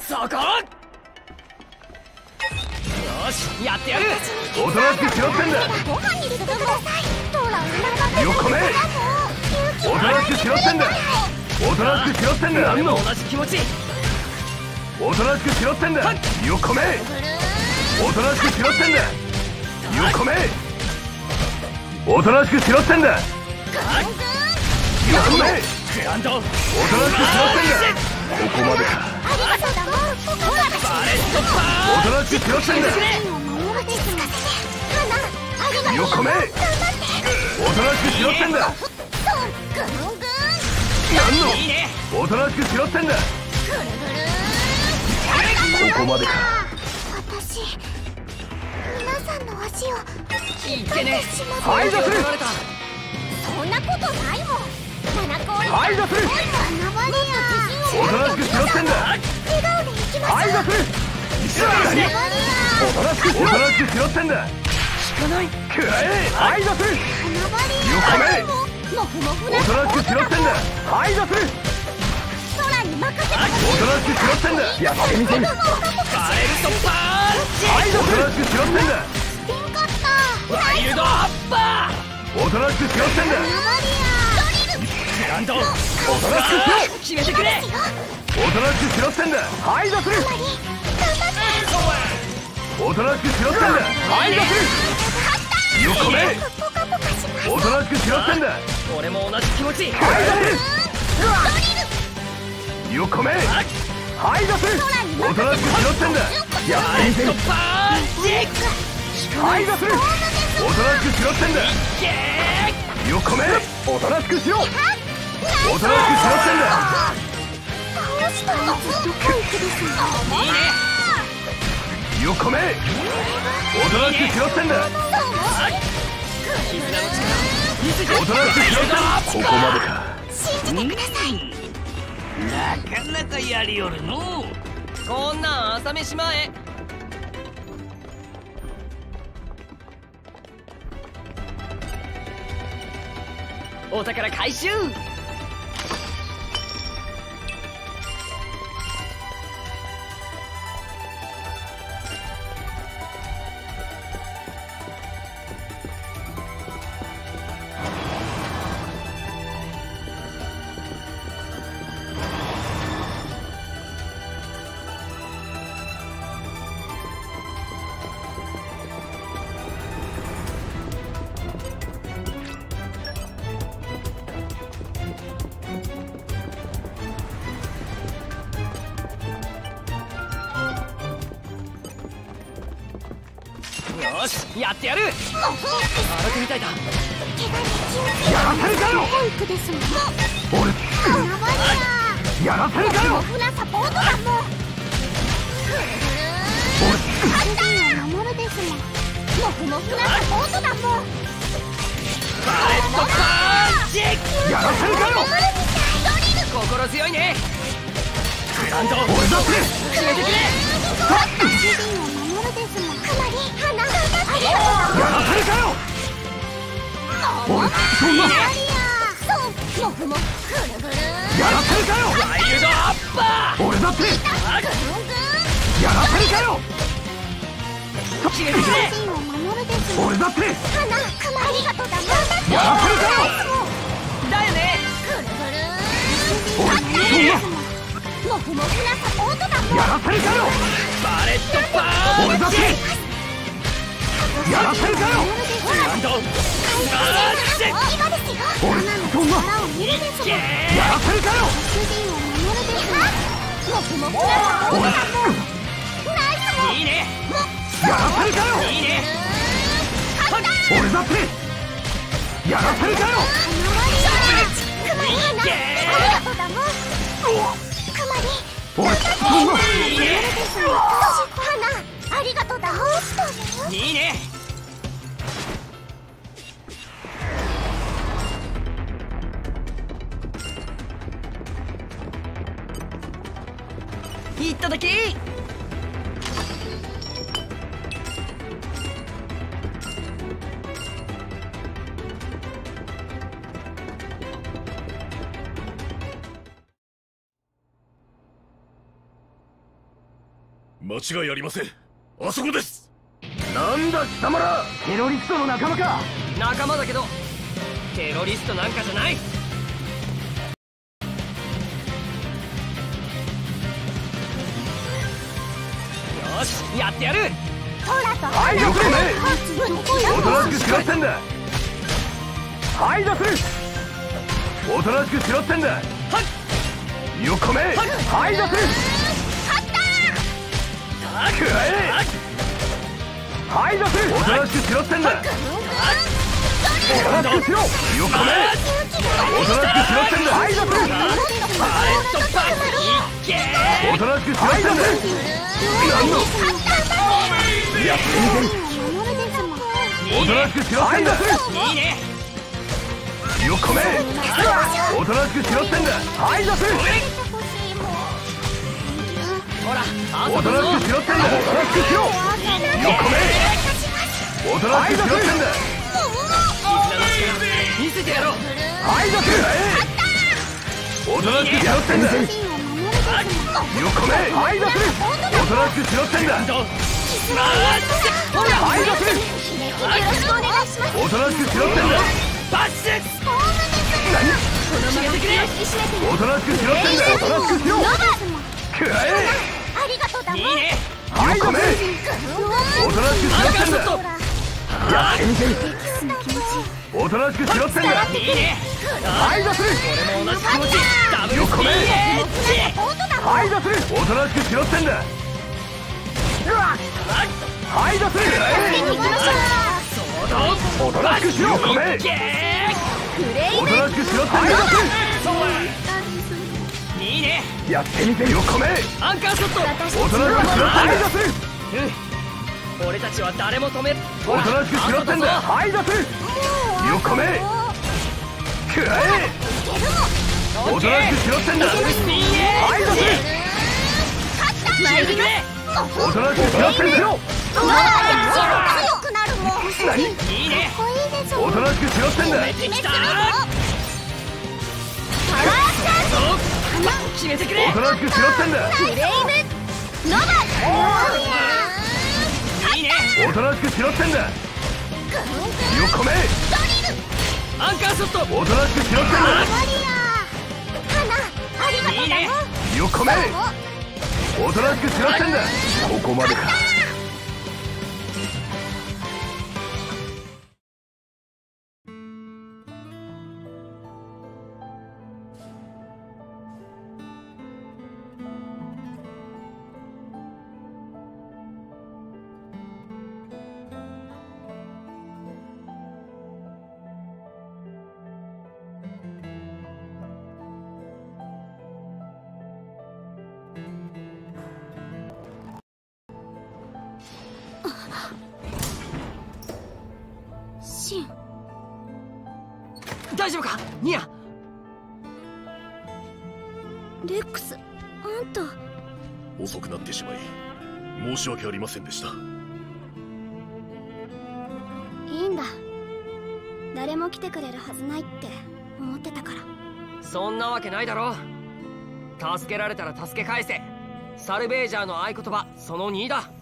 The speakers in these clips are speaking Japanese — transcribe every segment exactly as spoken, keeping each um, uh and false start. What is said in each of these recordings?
そこ。よし、やってやる。 おとなしくしろってんだ。 ご飯に入れてください。トラよっこめ。おとなしくしろってんだ。おとなしくしろってんだ。 俺も同じ気持ち。 おとなしくしろってんだ。よっこめ。おとなしくしろってんだ。よっこめ。おとなしくしろってんだ。よっこめ。 グランド。 おとなしくしろってんだ。ここまでか。 バレットパー。 おとなしくしろってんだ。よっこめ。おとなしくしろってんだ。なんの。 いいね。 おとなしくしろってんだ。ここまでか。 私皆さんの足をいけね。 排除する。 そんなことないもん。 排除する。おとなしくしろってんだ。 笑顔で行きましょう。 排除する。おとなしくしろ。おとなしくしろってんだ。 効かない。 くらえ。排除する。よこめ。 もふもふなおとなしくしろってんだ。排除する。 空に任せて。 おとなしくしろってんだ。やってみせる。 バレルトパー。 排除する。おとなしくしろってんだ。 スピンカッター。 ワイルドアッパおとなしくしろってんだ。 ー。グランド。 おとなしくしろ。 決めてくれ。 おとなしくしろってんだ。排除する。おとなしくしろってんだ。排除する。よこめ。おとなしくしろってんだ。 俺も同じ気持ち。 排除する。よこめ。排除する。おとなしくしろってんだ。やバレットパー。 排除する。おとなしくしろってんだ。 けよこめ。おとなしくしろ。おとなしくしろってんだ。 倒したらどこ行くですか。 いいね。 よこめ。おとなしくしろってんだ。 絆の力見せて。 おとなしくしろってんだ。ここまでか。 信じてください。 なかなかやりよるの。こんなん朝飯前。お宝回収。よし、やってやる。荒くみたいだ。 やらせるかよ。 どこ行くですもん。 俺花バリア。 やらせるかよ。 モフなサポートだもん。主人を守るですもん。モフモフなサポートだもん。 バレットパンチ。 やらせるかよ。 心強いね。グランド。 俺だって決めてくれ。 主人を守るですもん。かなり花がありがやらせるかよ。俺そんなバリア。そうモフモフぐるぐる。 やらせるかよ。 ワイルドアッパ俺だってぐんぐん。 やらせるかよ。 ー。決めてくれ。 主人を守るですもん。 俺だって花クマありがとうだもん。 やらせるかよ。 だよね。 ぐるぐる。 俺そんなモフモフなサポートだもん。 やらせるかよ。 バレットパーンチ。 俺だってやらせるかよ。 グランド。 今ですよ。 俺そんな力を見るですもん。 けやらせるかよ。 主人を守るですもん。モフモフなサポートだもん。ナイスもいいね。 やらせるかよ。 いいね。 俺だってやらせるかよ。 クマリー花ありがとうだもん。クマリ俺そんないいね。 ですもん。花ありがとうだもん。 いいね。いっただき。 間違いありません。あそこです。なんだ貴様ら、テロリストの仲間か。 仲間だけどテロリストなんかじゃない。よしやってやる。 ほらとはいよくね。おとなしくしろってんだ。はい出す。おとなしくしろってんだ。よっこめ。はい出す。くらえ。はい出す。おとなしくしろってんだ。おとなしくしろ。よっこめ。おとなしくしろってんだ。はい出す。おとなしくしろってんだ。なんの。いや全然。おとなしくしろってんだ。 いいね。 よっこめ。おとなしくしろってんだ。はい出す。 ほらおとなしくしろってんだ。おとなしくしろ。よっこめ。おとなしくしろってんだ。 見せてやろう。 はい出す。おとなしくしろってんだ。よっこめ。はい出す。おとなしくしろってんだ。はい出す。おとなしくしろってんだ。 バッシュ。 何。 決めてくれ。 おとなしくしろってんだ。おとなしくしろ。くらえ。 ありがとうだもん。 いいね。 はい出せ。おとなしくしろってんだ。やってみて。おとなしくしろってんだ。 いいね。 はい出す。 俺も同じ気持ち。ダブルスピンエッジ。 はい出す。おとなしくしろってんだ。はい出す。おとなしくしろ。おとなしくしろってんだ。 いいね。 やってみてよっこめ。 アンカーショット。 おとなしくしろってんだ。 うん。俺たちは誰も止め。 おとなしくしろってんだ。はい出す。よっこめ。くらえ。おとなしくしろってんだ。 ダブルスピンエッジ。 はい出す。 決めてくれ。 おとなしくしろってんだ。 強くなるもん。 何。 いいね。 おとなしくしろってんだ。 決めてきた。決めてくれ。 おとなしくしろってんだ。 フレームノバ。 いいね。 おとなしくしろってんだ。よっこめ。 アンカーショット。 おとなしくしろってんだ。 いいね。 よっこめ。おとなしくしろってんだ。ここまでか。 シン。 大丈夫かニア。 レックス、あんた。 遅くなってしまい申し訳ありませんでした。 いいんだ。誰も来てくれるはずないって思ってたから。 そんなわけないだろ。助けられたら助け返せ。サルベージャーの合言葉そのにだ。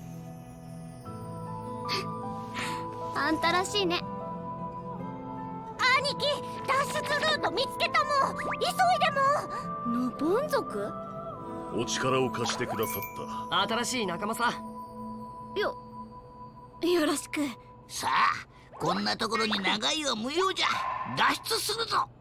あんたらしいね。兄貴、脱出ルート見つけたもん。急いでも。ノボン族？ お力を貸してくださった。 新しい仲間さ。 よよろしく。 さあ、こんなところに長居は無用じゃ。脱出するぞ。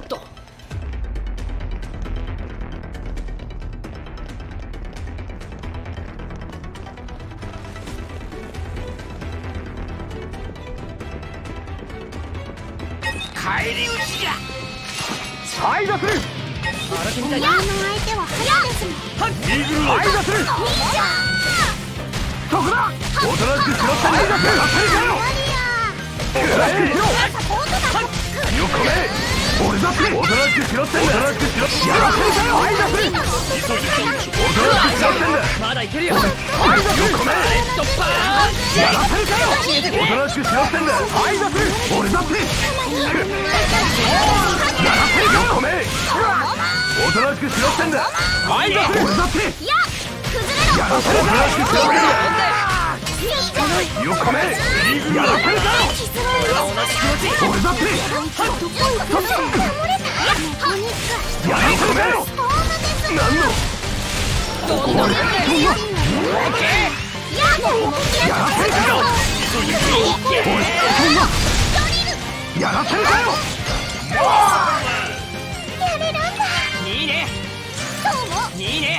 っと返り討ちじゃ。 排除する。 荒手みたいだ。 あの相手は早ですもん。 排除する。そこだ。おとなしくしろって排除する。食らえよ。横目。俺だっておとなしくしろってんだ。おとなしくしろ。やらせるかよ。排除する。おとなしくしろってんだ。 まだいけるよ。 排除する。横目。 レッドパーンチ。 やらせるかよ。おとなしくしろってんだ。排除する。俺だってやらせるかよ。横目。おとなしくしろってんだ。排除する。俺だっていや崩れろ。 やらせるかよ。おとなしくしろってんだ。横目。やらせるかよ。 同じ気持ち。 俺だってやらせるかよ。何のどんどんやってるよ。 やらせるかよ。やらせるかよ。 いいね。いいね。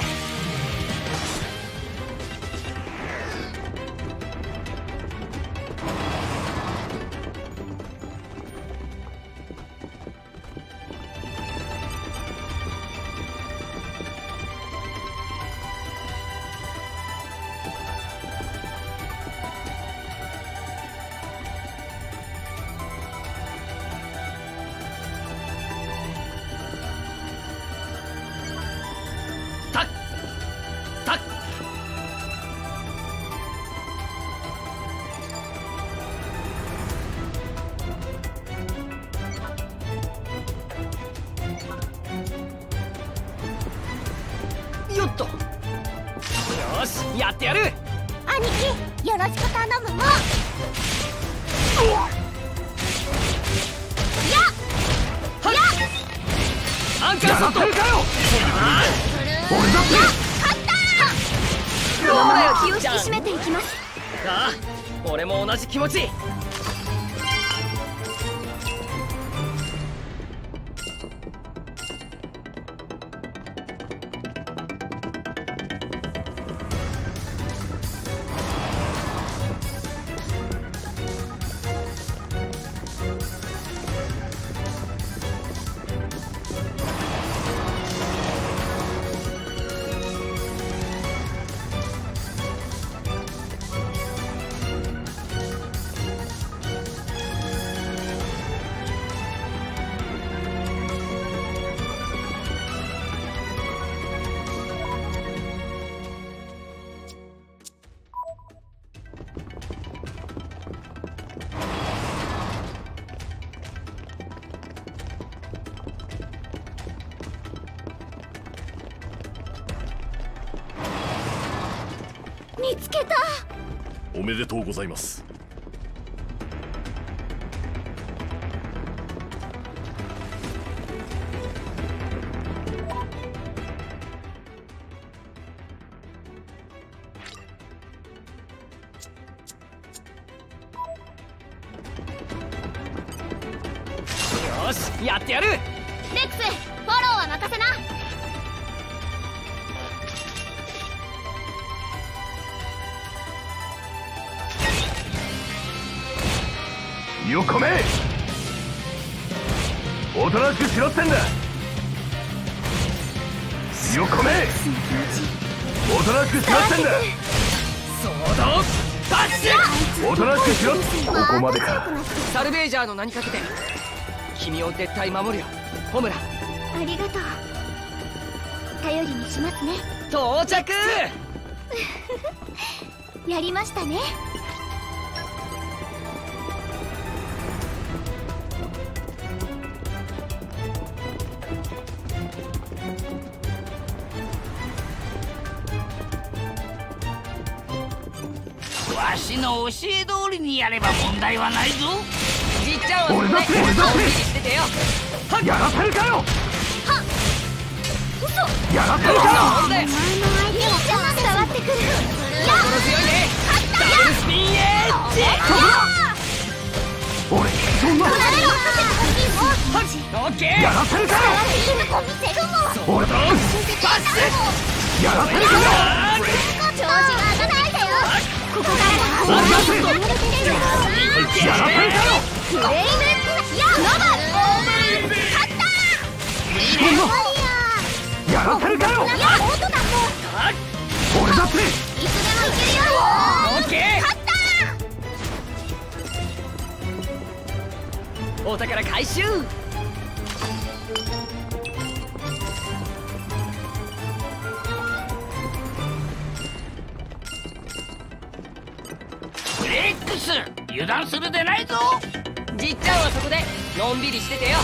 よっと。よし、やってやる。 兄貴よろしく頼むもん。 アンカーショット。 やらせるかよ。俺だってどうだよ。 気を引き締めていきます。 ああ、俺も同じ気持ち。 見つけた。 おめでとうございます。 よし、やってやる。 レックスフォローは任せな。 横目。おとなしくしろってんだ。横目。おとなしくしろってんだ。 ソードバッシュ。 おとなしくしろ。ここまでか。 サルベージャーの名にかけて君を絶対守るよ、ホムラ。 ありがとう。頼りにしますね。 到着。 やりましたね。 わしの教え通りにやれば問題はないぞ。 じっちゃんはそこで俺だって俺だってのんびりしててよ。 やらせるかよ。 嘘。 やらせるかよ。 なんでお前の相手はちゃんと伝わってくる。や心強いね。ダブルスピンエッジ。 俺そんな取られろ。 オッケー。 やらせるかよ。 いいとこ見せるもん。 俺だ。 パスやらせるかよ。 調子が上がないんだよ。ここから俺だせ。 やらせるかよ。 やらせるかよ。 フレイムやラバ勝ったそんなやらせるかよ。 いや本当だもう俺だっていつでもいけるよ。 オッケー。 勝ったお宝回収。 ブレックス油断するでないぞ。 じっちゃんはそこでのんびりしててよ。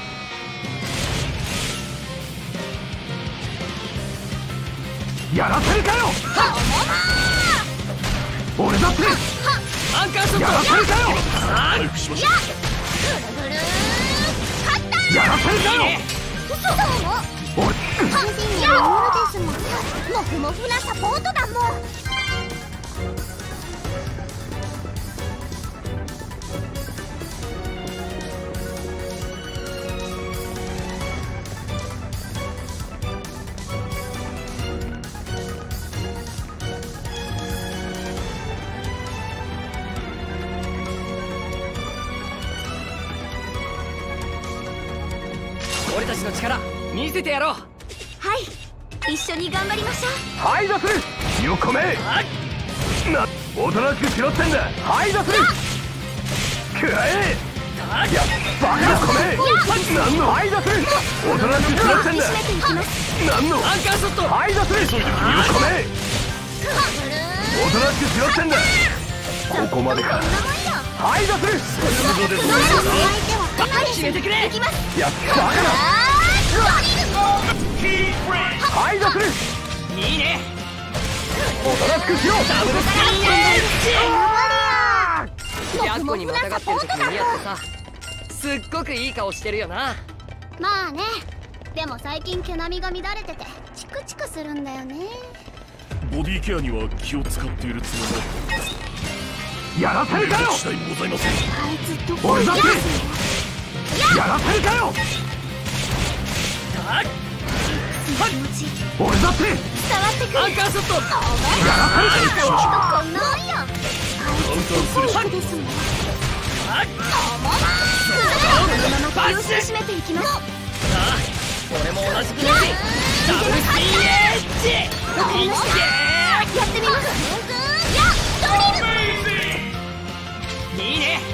やらせるかよ。俺だってアンカーショット。 やらせるかよ。 回復しましょぐるぐる勝ったやらせるかよ。 そうも俺完全にやるですもん。もふもふなサポートだもん。 俺たちの力見せてやろう。 はい一緒に頑張りましょう。 排除する。横目なおとなしくしろってんだ。排除する。くらえ。いやバカ横目何の排除する。おとなしくしろってんだ。 締めていきます。 何のアンカーショット。 排除する。横目おとなしくしろってんだ。ここまでか。排除する。 決めてくれ。 いきます。 いやバカだ。排除する。 いいね。 おとなしくしろ。 ダブルスピンエッジ。 もやっこふもふなにまたがサポートだもん。 ってる時にやってさ、すっごくいい顔してるよな。 まあねでも最近毛並みが乱れててチクチクするんだよね。 う。ボディケアには気を使っているつもりやらせるかよ。 だ。次第もございません。 あいつどこ俺だって行きますやらせるかよ。 気持ち俺だって伝わってくる。 アンカーショット。 お前やらせるかよ。 こんなもんよ。あいつどこ行くですもん。このまま気を引き締めていきます。 さあ俺も同じ気持ち。ダブルスピンエッジ。 わかりました。やってみます。やっドリル。 いいね。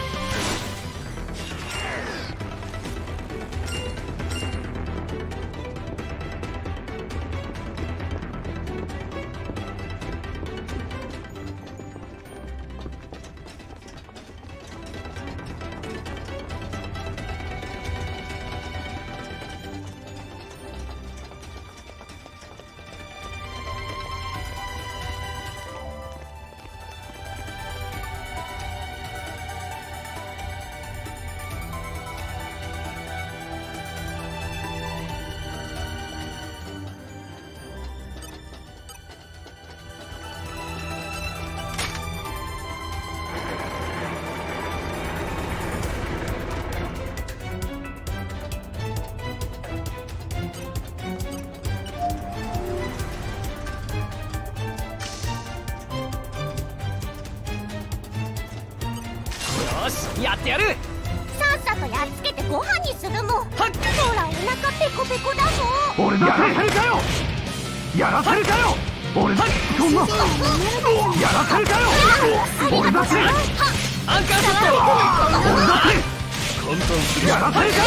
よしやってやる。 さっさとやっつけてご飯にするもん。 はっ。 ほらお腹ペコペコだもん。 俺だってやらせるかよ。やらせるかよ。俺だってそんなやらせるかよ。俺だってアンカーショット。 俺だって簡単すぎる。 やらせるかよ。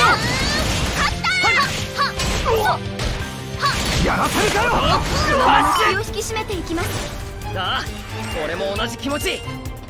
やらせるかよ。 気を引き締めていきます。 さあ俺も同じ気持ち。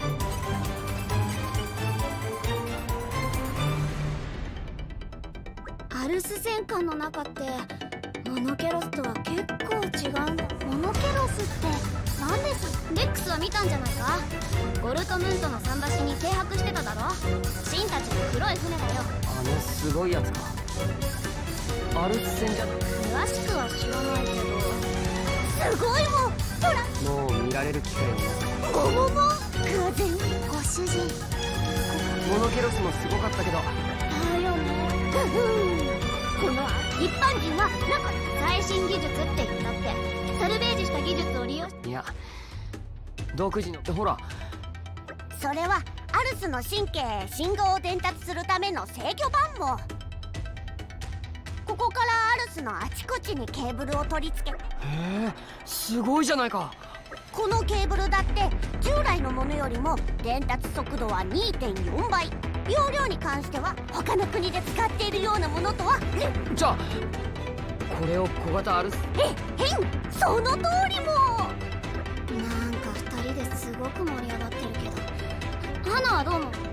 アルス戦艦の中ってモノケロスとは結構違うの。モノケロスって何です？レックスは見たんじゃないか。ゴルトムントの桟橋に停泊してただろ。シンたちの黒い船だよ。 あのすごいやつか。アルス戦じゃ詳しくは知らないけどすごいもん。ほらもう見られる機会もなく。 ゴモモ偶然ご主人モノケロスもすごかったけどだよね。 この一般人はなんか最新技術って言ったってサルベージした技術を利用し、 いや独自のほらそれはアルスの神経へ信号を伝達するための制御盤網。ここからアルスのあちこちにケーブルを取り付け、 へえすごいじゃないか。 このケーブルだって従来のものよりも伝達速度は にてんよん 倍、容量に関しては他の国で使っているようなものとはじゃあこれを小型アルス、 えへんその通りも。なんかふたりですごく盛り上がってるけど、花はどう思う？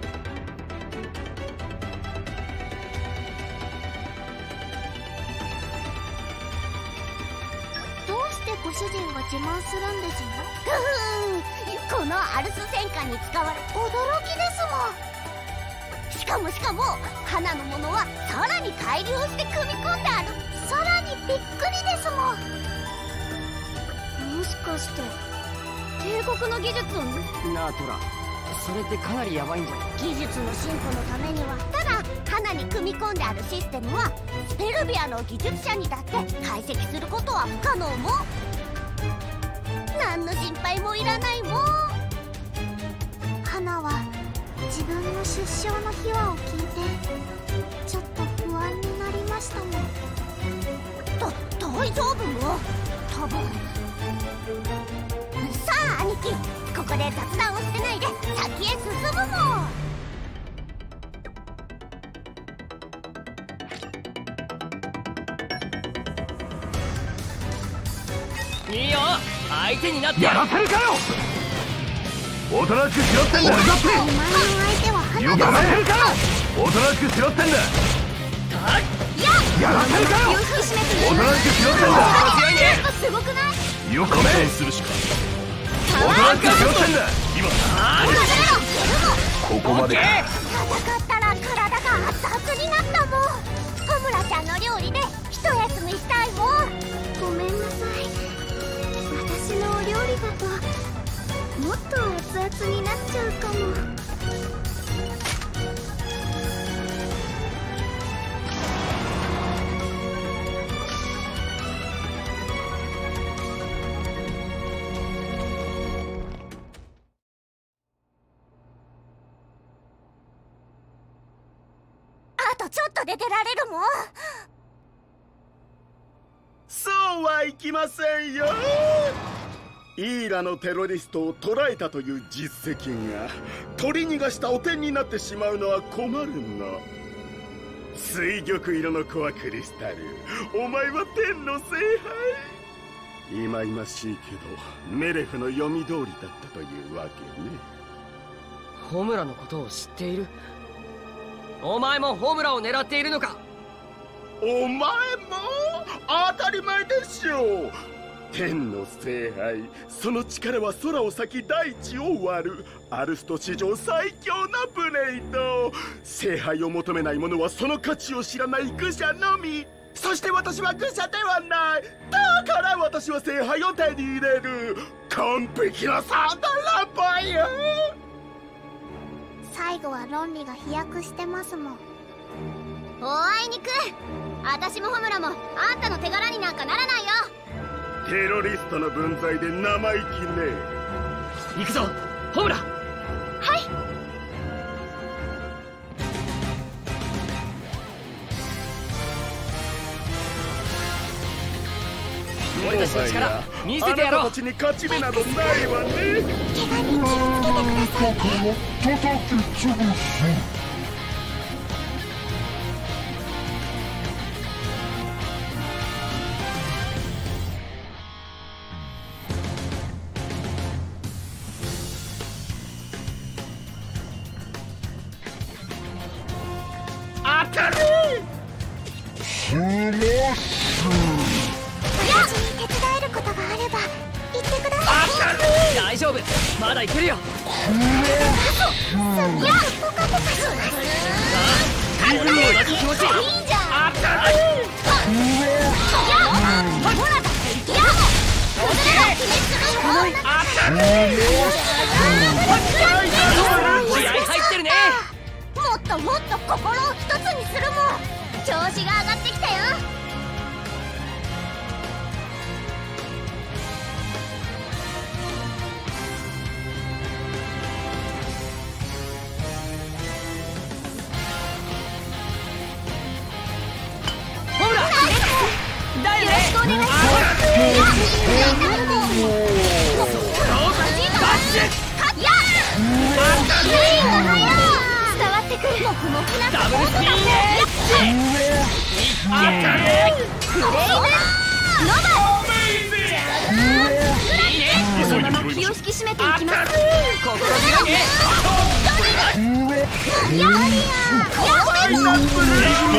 どうしてご主人が自慢するんですの？このアルス戦艦に使われ驚きですもん。しかもしかも花のものはさらに改良して組み込んである。さらにびっくりですもん。もしかして帝国の技術をね。 なあトラ、それってかなりヤバいんじゃない？ 技術の進歩のためには、ただ花に組み込んであるシステムはスペルビアの技術者にだって解析することは不可能も。何の心配もいらないもん。花は自分の出生の秘話を聞いてちょっと不安になりましたもん。だ大丈夫も多分。さあ兄貴、ここで雑談をしてないで先へ進むもん。 いいよ、相手になってやらせるかよ。おとなしくしろってんだ。俺だってお前の相手は花やらせるかよ。おとなしくしろってんだ。やらせるかよ。おとなしくしろってんだ。 強いね。 すごくない？ よこめするしか。 おとなしくしろってんだ。 今ここまでか。 戦ったら体が熱々になったもん。ホムラちゃんの料理で一休みしたいもん。ごめんなさい、私のお料理だともっと熱々になっちゃうかも。あとちょっとで出られるもん。 そうはいきませんよ。イーラのテロリストを捕らえたという実績が取り逃がした汚点になってしまうのは困るの。水玉色のコアクリスタル、お前は天の聖杯。いまいましいけどメレフの読み通りだったというわけね。 ホムラのことを知っている？お前もホムラを狙っているのか？ お前も当たり前でしょう。天の聖杯、その力は空を裂き大地を割るアルスト史上最強なブレイド。聖杯を求めない者はその価値を知らない愚者のみ。そして私は愚者ではない。だから私は聖杯を手に入れる。完璧なサンダラボイよ。 最後は論理が飛躍してますもん。おあいにく、私もホムラもあんたの手柄になんかならないよ。 テロリストの分際で生意気ね。 行くぞホムラ。 はい。 俺たちの力見せてやろう。 あなたたちに勝ち目などないわね。 怪我に気をつけてください。 当たる。 私に手伝えることがあれば言ってください。 大丈夫、まだいけるよ。 いや、ポカポカします。 自分の同じ気持ち。 いいじゃん。 当たる。 いや、ほらだっていけよ。崩れが気にするよ。 当たる。 気合入ってるね。 もっともっと心を一つにするもん。 調子が上がってきたよ。 ほらだよね。 よろしくお願いします。伝わってくる。もふもふなダブルスピンエッジ。あったね。 クレイブノバ。このまま気を引き締めていきます。 心広げ。 やはりや。 パイナップル。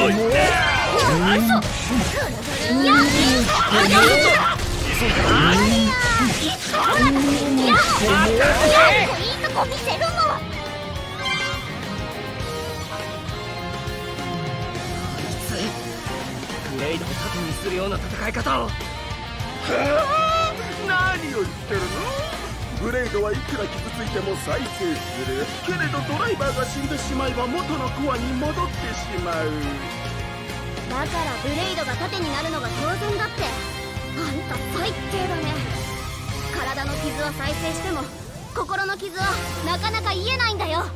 ブレイドを盾にするような戦い方を。 はあ、何を言ってるの。ブレイドはいくら傷ついても再生する。けれどドライバーが死んでしまえば元のコアに戻ってしまう。 だからブレイドが盾になるのが当然だって。あんた最低だね。体の傷は再生しても心の傷はなかなか癒えないんだよ。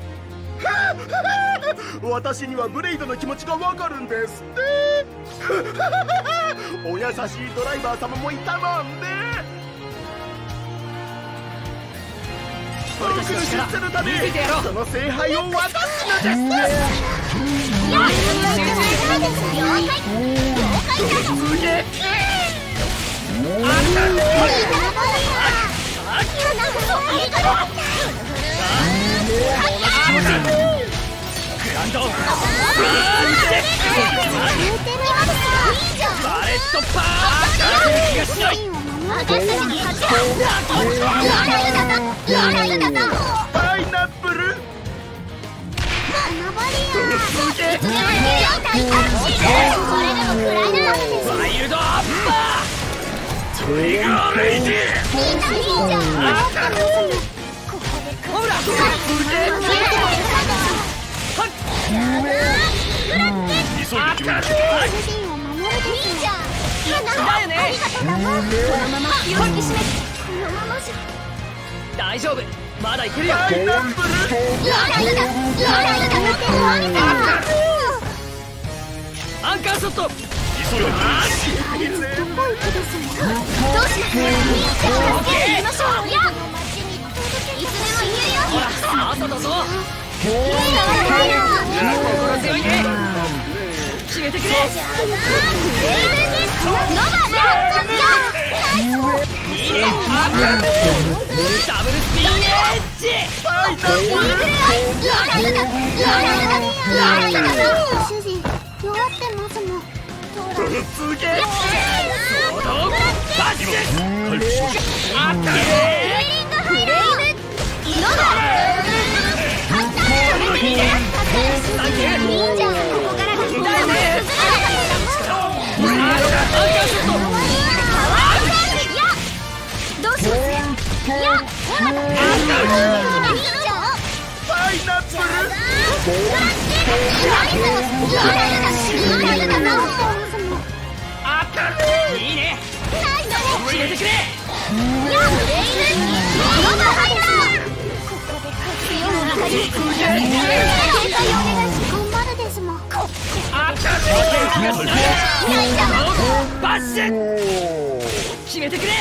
私にはブレイドの気持ちがわかるんですって。お優しいドライバー様もいたもんね。僕の知ってるためその聖杯を渡すのです。 了解パイナップル。 ワイルドアッパー。トリガーレイジ。ほら。大丈夫、まだいけるよ。 パイナップル。 アンカーショット。 どうします？いつでも言えるよ。 さあだぞ。 心強いね。決めてくれ。いいね。ダブルスピンエッジ。 主人弱ってますもん。 続け。 あったね。 どうします？いや、 パイナップル。 あったね。いいね。決めてくれ。バッシュ。決めてくれ。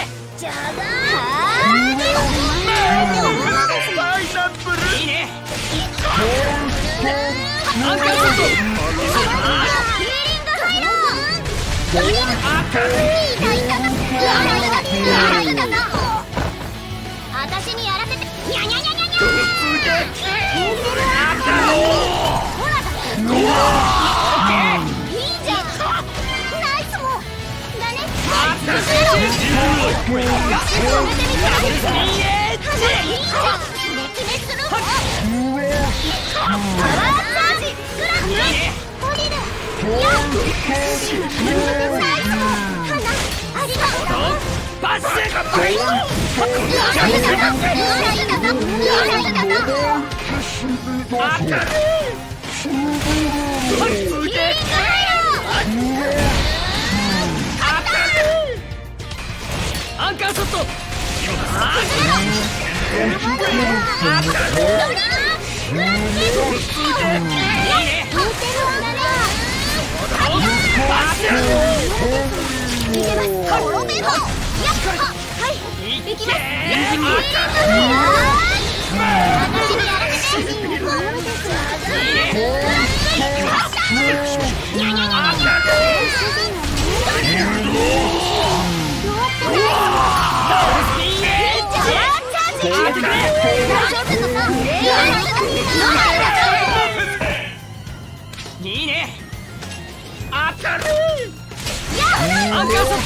パイナップル。 いいね。アンカーショット。 私にやらせて。にゃにゃにゃにゃにゃ。いいじゃん。ナイスもだね。 バッシュ。 アンカーショット。いいね。当たる。アンカーショット。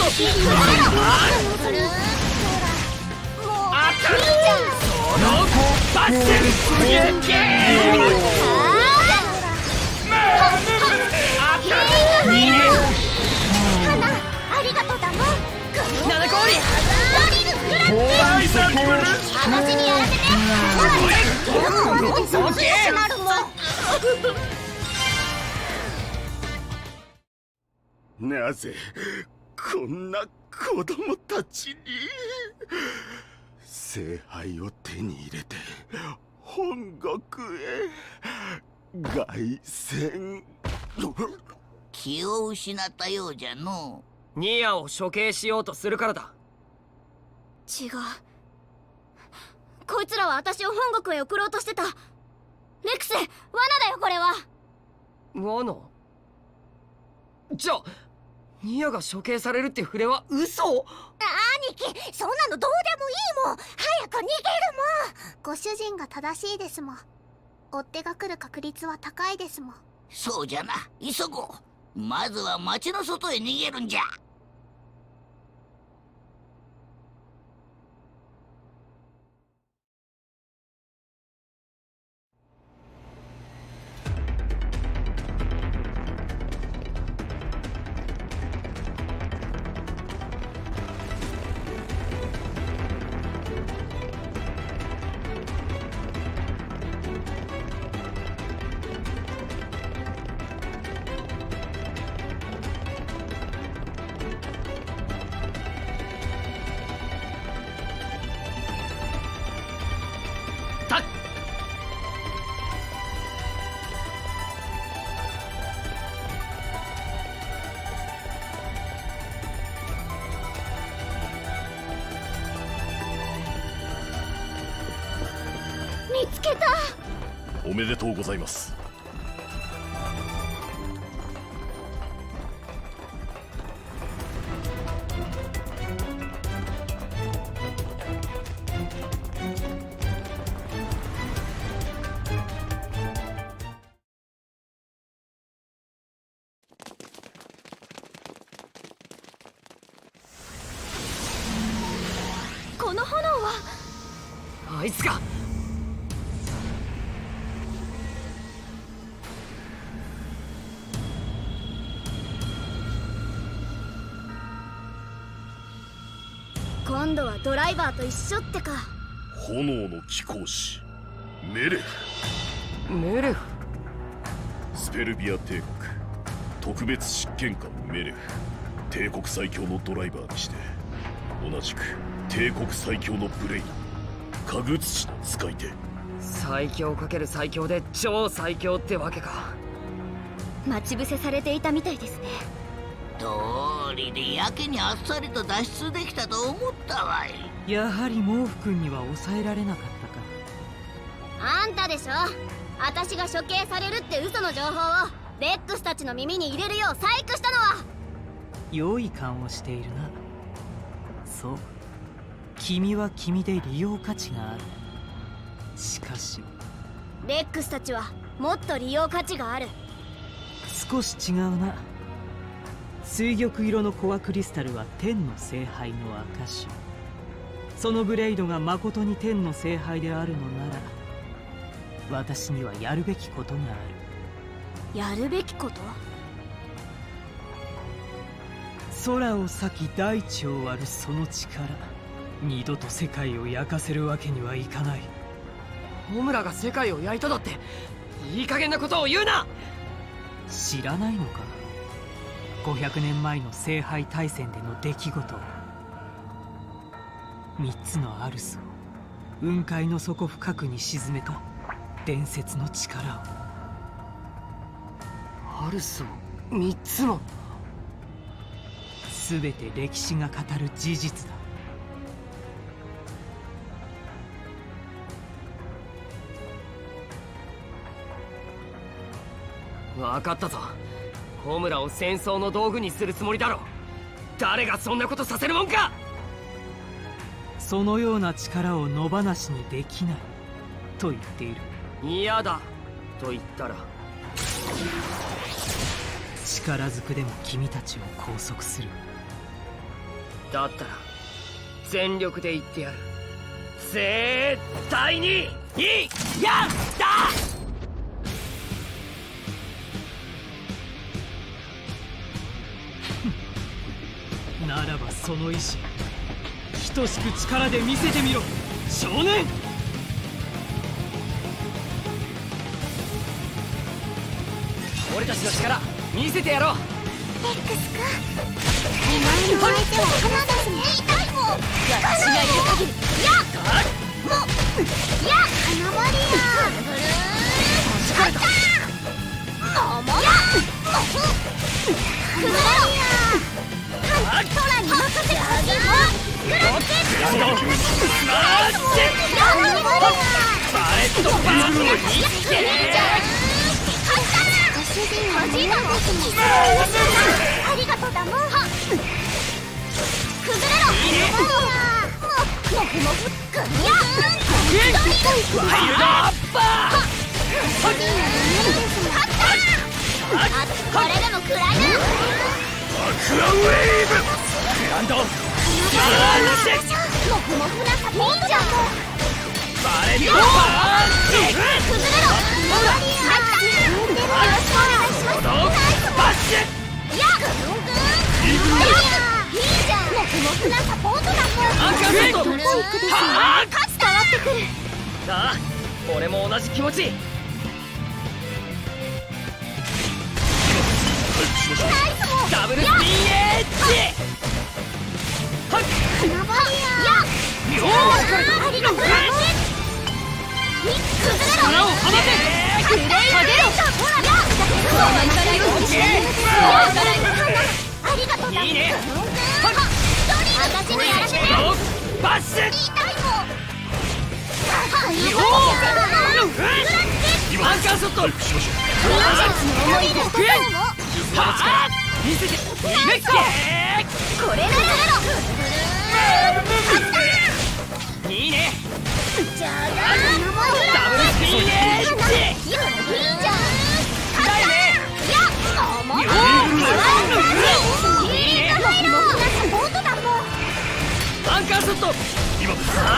当たる。そのバッチリすげえ。いいね。 ありがとうだもん。 七個折り。 私にやらせて。 オッケー。 なぜこんな子供たちに聖杯を手に入れて本国へ凱旋。 気を失ったようじゃのう。ニアを処刑しようとするからだ。 違う。こいつらは私を本国へ送ろうとしてた。レクス、罠だよこれは。 罠？じゃあニアが処刑されるって触れは嘘？ 兄貴、そんなのどうでもいいもん。早く逃げるもん。ご主人が正しいですもん。追っ手が来る確率は高いですもん。 そうじゃな、急ごう。まずは町の外へ逃げるんじゃ。 見つけた。 おめでとうございます。 この炎はあいつが。 今度はドライバーと一緒ってか。 炎の貴公子メレフ。 メレフ。 スペルビア帝国特別執権官メレフ。帝国最強のドライバーにして同じく帝国最強のブレイド、家具土の使い手。 最強かける最強で超最強ってわけか。 待ち伏せされていたみたいですね。 どうりでやけにあっさりと脱出できたと思ったわい。 やはり毛布君には抑えられなかったか。 あんたでしょ。私が処刑されるって嘘の情報をレックスたちの耳に入れるよう細工したのは。 良い勘をしているな。そう、君は君で利用価値がある。しかしレックスたちはもっと利用価値がある。 少し違うな。水玉色のコアクリスタルは天の聖杯の証。そのブレイドが誠に天の聖杯であるのなら、私にはやるべきことがある。 やるべきこと？ 空を裂き大地を割るその力、二度と世界を焼かせるわけにはいかない。 ホムラが世界を焼いただっていい加減なことを言うな。 知らないのか。 ごひゃくねんまえの聖杯大戦での出来事を、みっつのアルスを雲海の底深くに沈めた伝説の力を。 アルスをみっつも。 全て歴史が語る事実だ。 分かったぞ。ホムラを戦争の道具にするつもりだろ。誰がそんなことさせるもんか。 そのような力を野放しにできないと言っている。 嫌だと言ったら力ずくでも君たちを拘束する。 だったら全力で言ってやる。絶対にいやだ。 ならばその意志、等しく力で見せてみろ少年。 俺たちの力見せてやろう。 レックスか、お前の相手はカナダスに痛いもん。私がいる限り、いやもういやカナバリア入ったももやもふクラリアトラに任せてほしいもグラッケットカナバリアバレットバーンいけ主人はジーナのありがとうだもん。崩れろいいねもふもふくんやワイルドアッパー主人は勝ったこれでも食らいなアクアウェーブグランドバーンシェもふもふなサポートだもん。 バレットバーン崩れろ勝ったよろしくお願いします。 バッシュいやグングンいいじゃんもふもふなサポートだもん。 アンカーセットどこ行くですよ。勝つ変わってくる。 さあ俺も同じ気持ち。ダブルスピンエッジはっカナバリアよありがとう崩れろ力を放てグレイハゲロほらやありがとうだいいね私にやらせてバッシュ痛いもんよアンカーショット思い出したもはあ見せてメッケこれならいいねじゃあダブルスピンエッジいいじゃん勝ったいやもうよいいねもうサポートだもん。 アンカーショット今ですさあ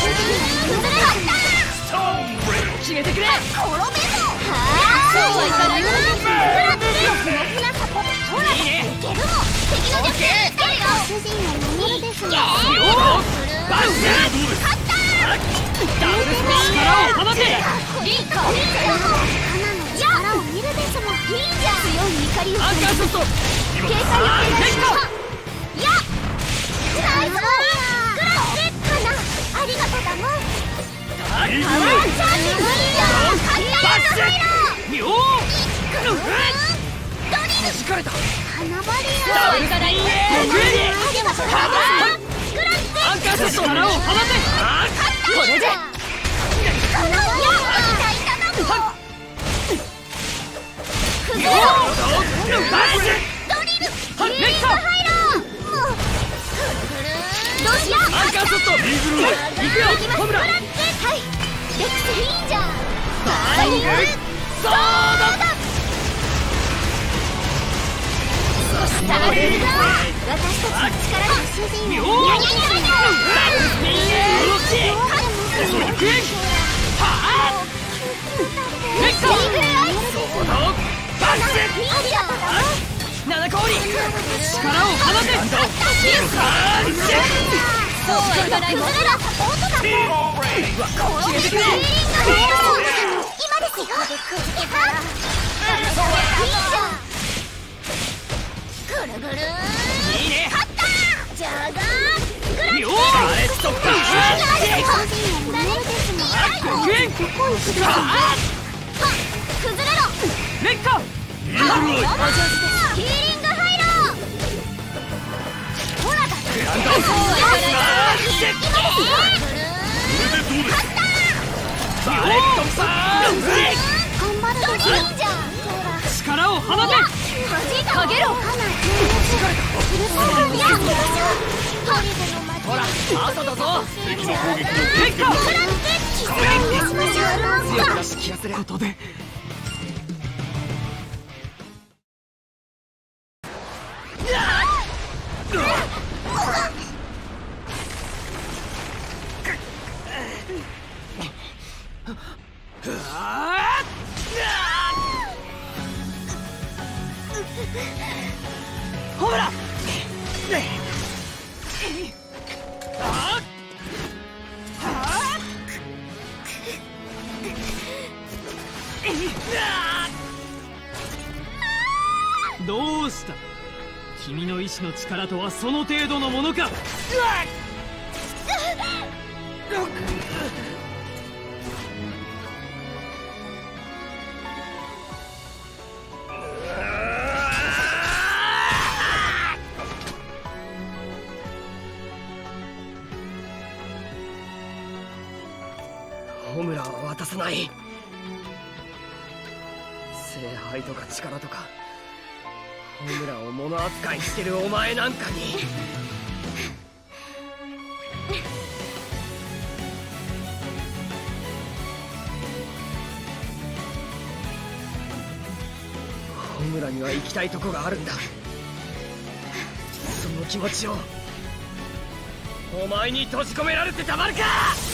決めてくれ転べろそうはいかないからね。 いいねいけるもん敵の逆転してるよ。主人は守るですもん。 よバッシュ勝ったダブルスピン力を放てリンカリンカよ花の力を見るですもん。いいじゃん強い怒りをアンカーショット警戒をお願いします。いやナイスボールグラッケットなありがとうだもん。 いいねパワーチャージいいじゃん勝ったバッシュよドリル弾かれた花バリダブルスピンエッジアンカーショット力を放てこれで花バリア痛いたなも崩れろバッシュドリルはっレッカ入ろうもうどうしようアンカーショット行くよホムラはいレックスいいじゃんバイングソード下がるぞ私たちの力で主人をよややややスピンエッジはあレッカーソードバッシュありがとうだもん七氷力を放てバッシュそうはいかないもん。崩れろサポートだもん。 決めてくれ今ですよ。いいじゃん。崩ぐるぐる。 いいね。 勝った。じゃがーよーあれストップ。 崩れろ。 レッカーヒーリングハイロー。ほらだ。そうはいかない。 バレットパーン。 頑張るといいじゃん。 力を放て。 かげろ。 ほら後だぞ。 敵の攻撃をレッカー強く出し切らせることでほらどうした？君の意志の力とはその程度のものか？ ホムラは渡さない。聖杯とか力とかホムラを物扱いしてるお前なんかに。ホムラには行きたいとこがあるんだ。その気持ちをお前に閉じ込められてたまるか。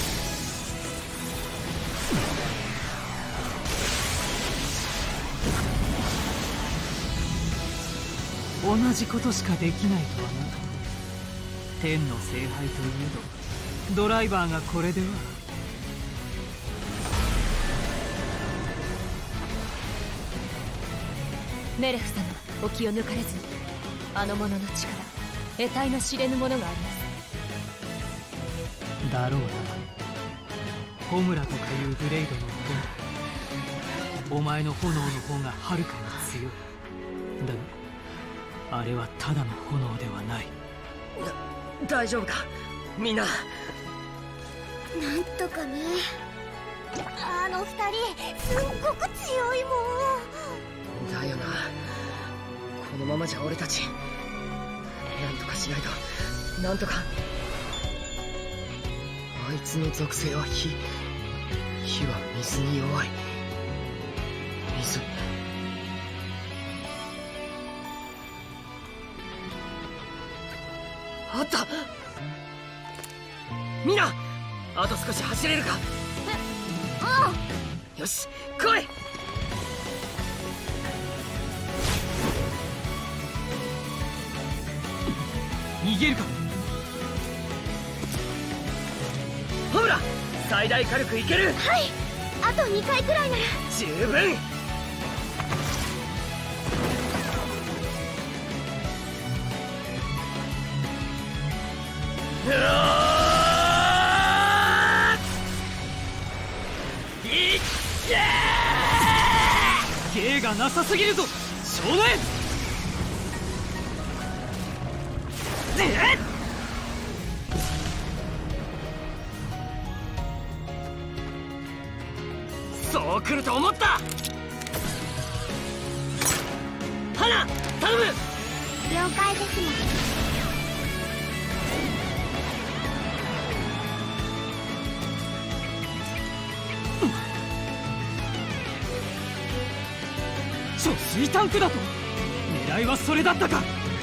同じことしかできないとはな。天の聖杯といえどドライバーがこれでは。 メレフ様、お気を抜かれずに。あの者の力、得体の知れぬものがあります。 だろうな。ホムラとかいうブレイドの炎、お前の炎の方がはるかに強い。だがあれはただの炎ではない。 だ大丈夫かみんな。 なんとかね。あの二人すっごく強いもんだよな。このままじゃ俺たちなんとかしないと。なんとか。あいつの属性は火。火は水に弱い。水。あった。みんなあと少し走れるか。よし来い。 逃げるか。 ほら最大火力いける。 はい、あとにかいくらいなら十分。うわ芸がなさすぎるぞ少年。 そう来ると思った。花頼む。 了解ですので。 貯水タンクだと。狙いはそれだったか。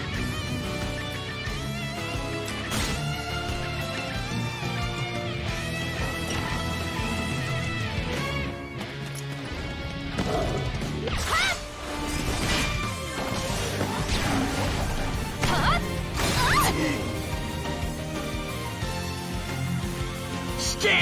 引けー。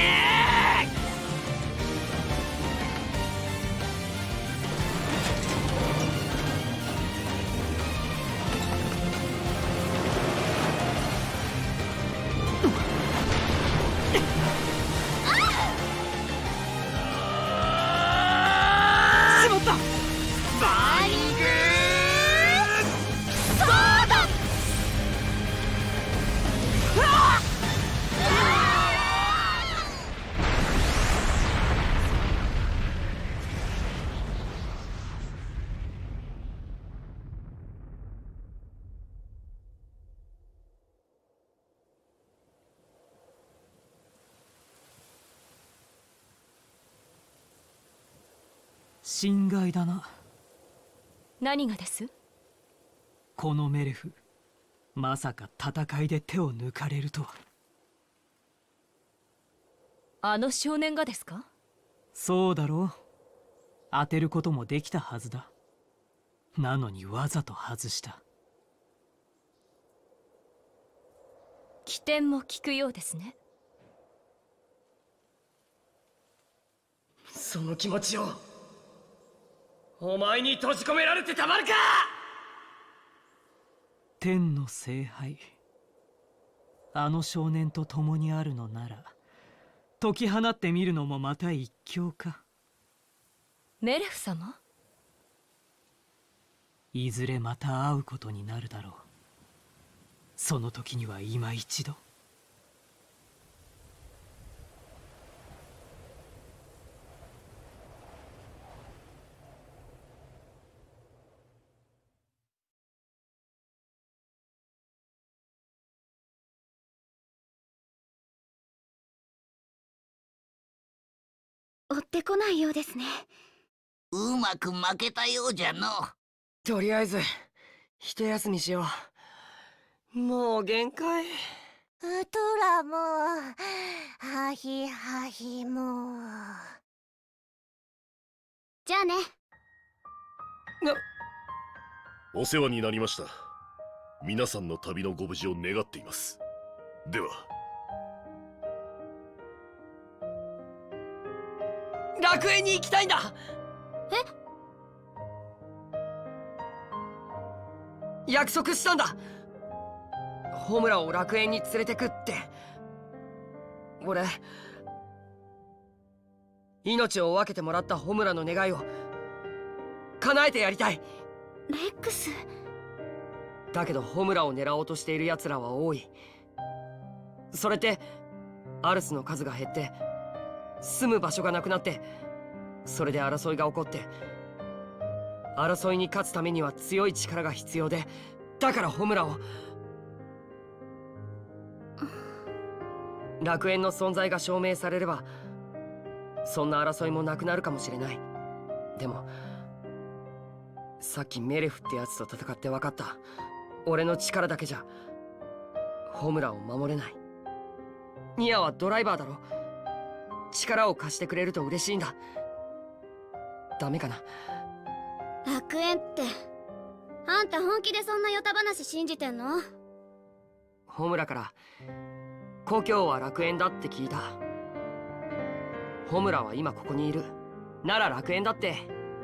心外だな。 何がです？ このメレフ、まさか戦いで手を抜かれるとは。 あの少年がですか？ そうだろう。当てることもできたはずだ。なのにわざと外した。 起点も効くようですね。 その気持ちをお前に閉じ込められてたまるか。 天の聖杯、あの少年と共にあるのなら解き放ってみるのもまた一興か。 メレフ様、 いずれまた会うことになるだろう。その時には今一度。 追ってこないようですね。 うまく負けたようじゃの。 とりあえず一休みしよう。もう限界。 ウトラもハヒハヒも。じゃあね。 お世話になりました。皆さんの旅のご無事を願っています。では。 楽園に行きたいんだ。え？約束したんだ。ホムラを楽園に連れてくって。俺、命を分けてもらったホムラの願いを叶えてやりたい。 レックス。 だけどホムラを狙おうとしている奴らは多い。それってアルスの数が減って住む場所がなくなって、それで争いが起こって、争いに勝つためには強い力が必要で、だからホムラを。楽園の存在が証明されればそんな争いもなくなるかもしれない。でもさっきメレフってやつと戦って分かった。俺の力だけじゃホムラを守れない。ニアはドライバーだろ。力を貸してくれると嬉しいんだ。ダメかな。 楽園って、あんた本気でそんなヨタ話信じてんの？ ホムラから故郷は楽園だって聞いた。ホムラは今ここにいる。なら楽園だって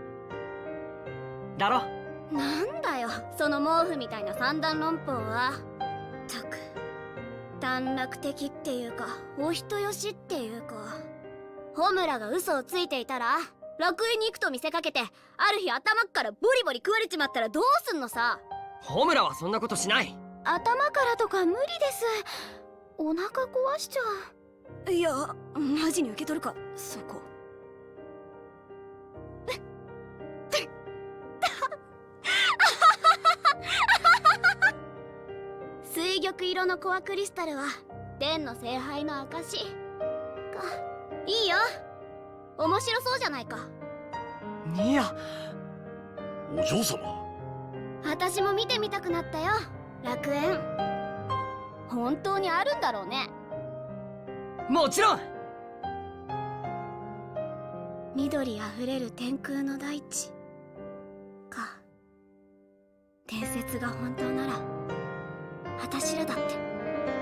だろ。 なんだよその毛布みたいな三段論法は。たく短絡的っていうかお人よしっていうか。ホムラが嘘をついていたら楽園に行くと見せかけて、ある日頭っからボリボリ食われちまったらどうすんのさ。 ホムラはそんなことしない。 頭からとか無理です。お腹壊しちゃう。いやマジに受け取るかそこ。水玉色のコアクリスタルは天の聖杯の証か。いいよ、面白そうじゃないか。 ニア。 お嬢様。 私も見てみたくなったよ。楽園本当にあるんだろうね。 もちろん。 緑あふれる天空の大地か。伝説が本当なら私らだって。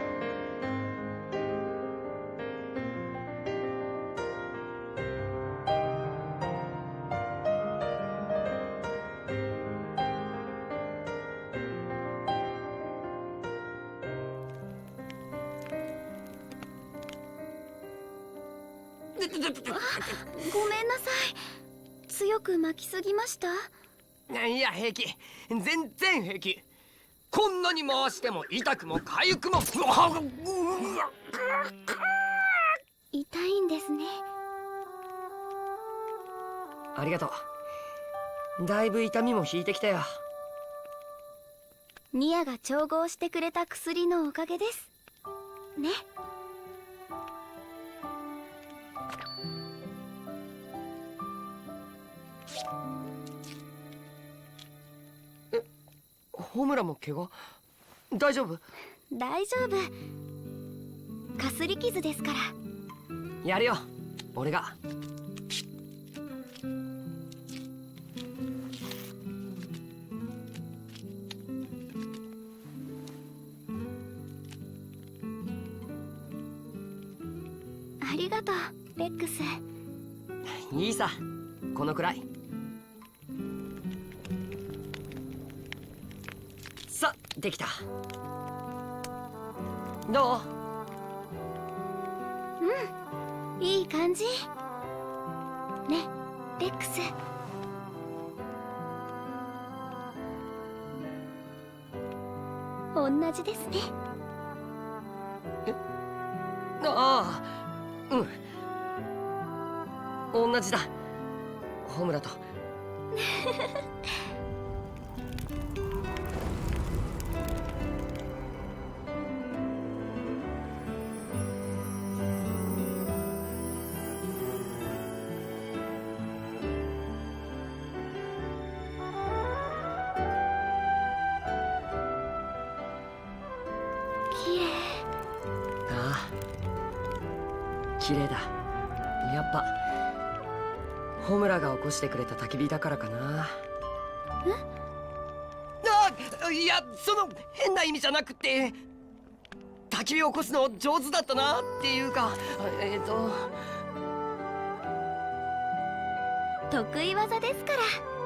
ごめんなさい、強く巻きすぎました？ いや平気、全然平気。こんなに回しても痛くも痒くも。 痛いんですね。 ありがとう。だいぶ痛みも引いてきたよ。 ニアが調合してくれた薬のおかげですね。 え、ホムラも怪我？大丈夫？ 大丈夫。かすり傷ですから。 やるよ、俺が。 ありがとう、レックス。 いいさ、このくらい。さあ、できた。どう？うん、いい感じ。ね、レックス。同じですね。 え？ああ、うん。同じだ。ホムラと。綺麗だ。やっぱホムラが起こしてくれた焚き火だからかな。 え？ あ、いや、その変な意味じゃなくて、焚き火を起こすの上手だったなっていうか、えっと得意技ですから。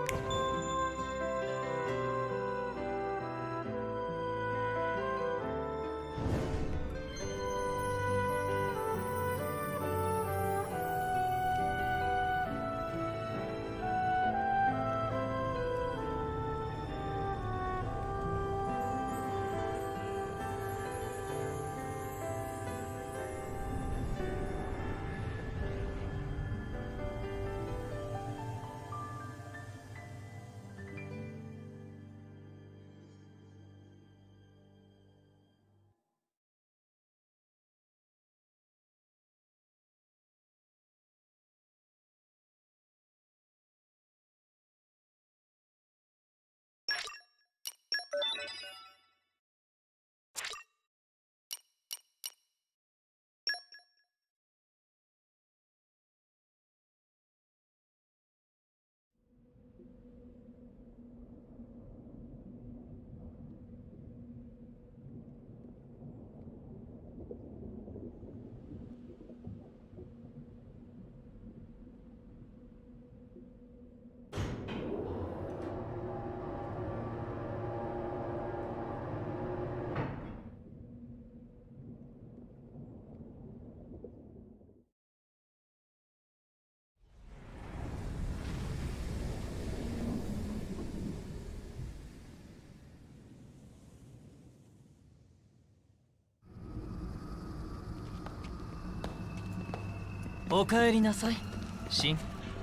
おかえりなさい、シン。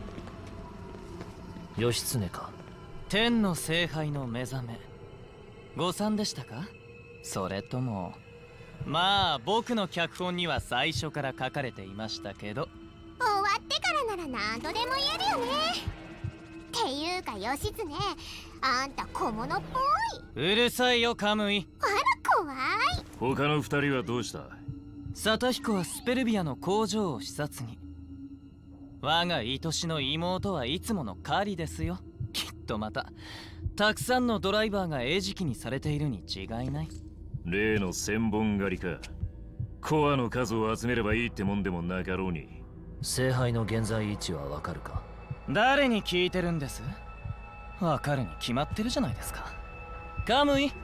義経か。 天の聖杯の目覚め、誤算でしたか？それとも、まあ僕の脚本には最初から書かれていましたけど。 終わってからなら何とでも言えるよね。っていうか義経、あんた小物っぽい。 うるさいよカムイ。 あら怖い。 他の二人はどうした？ 貞彦はスペルビアの工場を視察に。我が愛しの妹はいつもの狩りですよ。きっとまたたくさんのドライバーが餌食にされているに違いない。 例の千本狩りか。コアの数を集めればいいってもんでもなかろうに。 聖杯の現在位置はわかるか？ 誰に聞いてるんです？わかるに決まってるじゃないですか。カムイ。へいへい。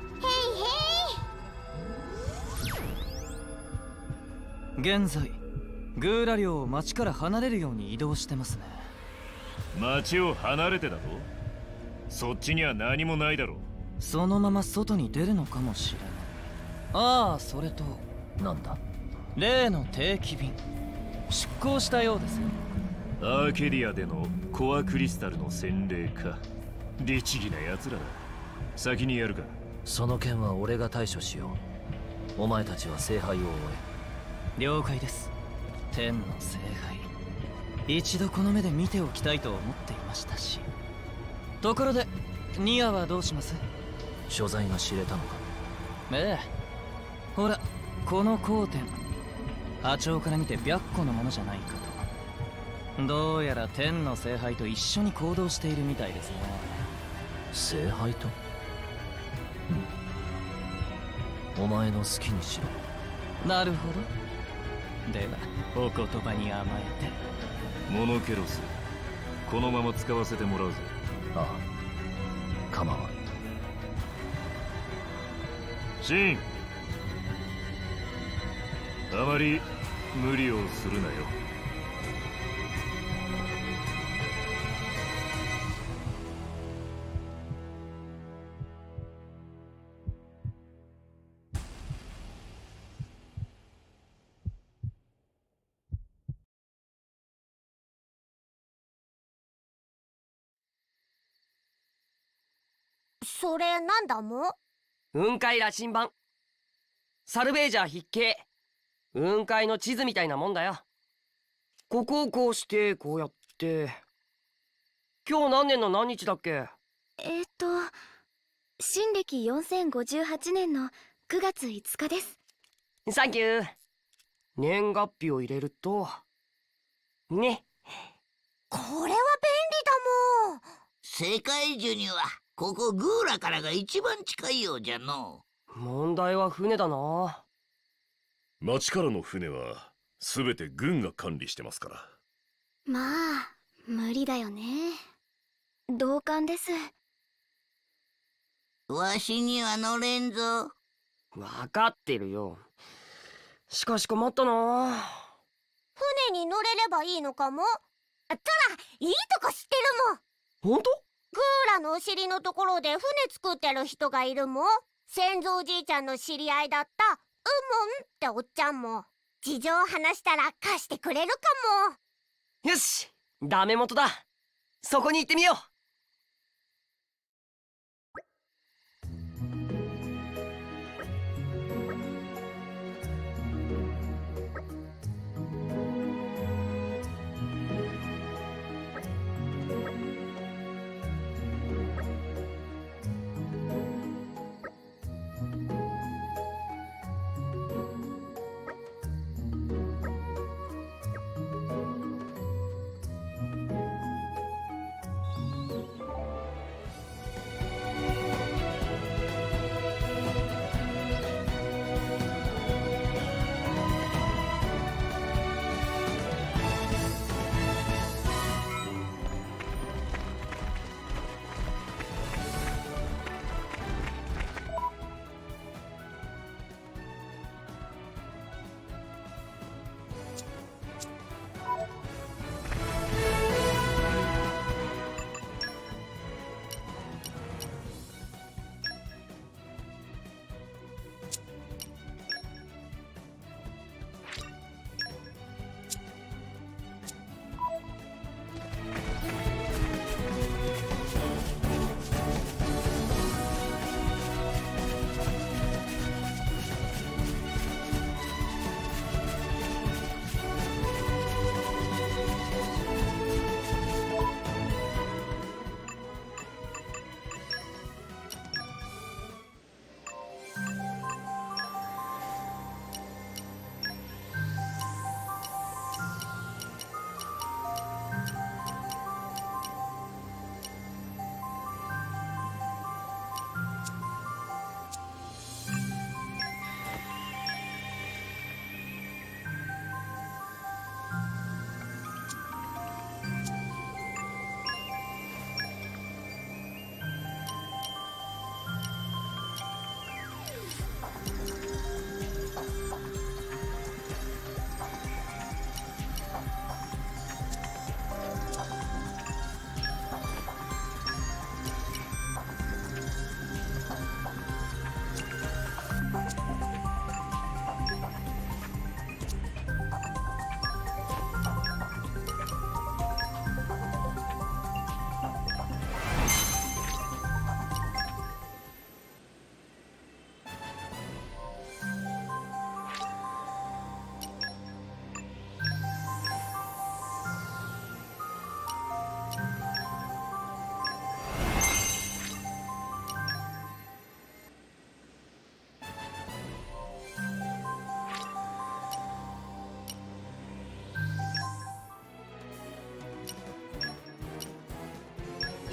現在グーラ領を町から離れるように移動してますね。 町を離れてだと？そっちには何もないだろう。 そのまま外に出るのかもしれない。ああ、それとなんだ？ 例の定期便出港したようですよ。 アーケディアでのコアクリスタルの洗礼か。律儀な奴らだ。先にやるか？ その件は俺が対処しよう。お前たちは聖杯を終え。了解です。天の聖杯、一度この目で見ておきたいと思っていましたし。 ところでニアはどうします？ 所在が知れたのか？ ええ、ほらこの光点、波長から見て白虎のものじゃないかと。どうやら天の聖杯と一緒に行動しているみたいですね。 聖杯と？お前の好きにしろ。 なるほど。ではお言葉に甘えて。 モノケロス、このまま使わせてもらうぜ。 ああ、構わん。 シン、あまり無理をするなよ。 それなんだも？ 雲海羅針盤、サルベージャー筆形、雲海の地図みたいなもんだよ。ここをこうしてこうやって。今日何年の何日だっけ？ えっと新暦よんせんごじゅうはちねんのくがついつかです。 サンキュー。年月日を入れるとね。 これは便利だもん。 世界中にはここグーラからが一番近いようじゃの。 問題は船だな。 町からの船は全て軍が管理してますから。 まあ無理だよね。同感です。 わしには乗れんぞ。 分かってるよ。しかし困ったな。 船に乗れればいいのかも。トラ、いいとこ知ってるもん。 本当？ グーラのお尻のところで船作ってる人がいるもん。先祖おじいちゃんの知り合いだったウモンっておっちゃんも。事情話したら貸してくれるかも。よし、ダメ元だ。そこに行ってみよう。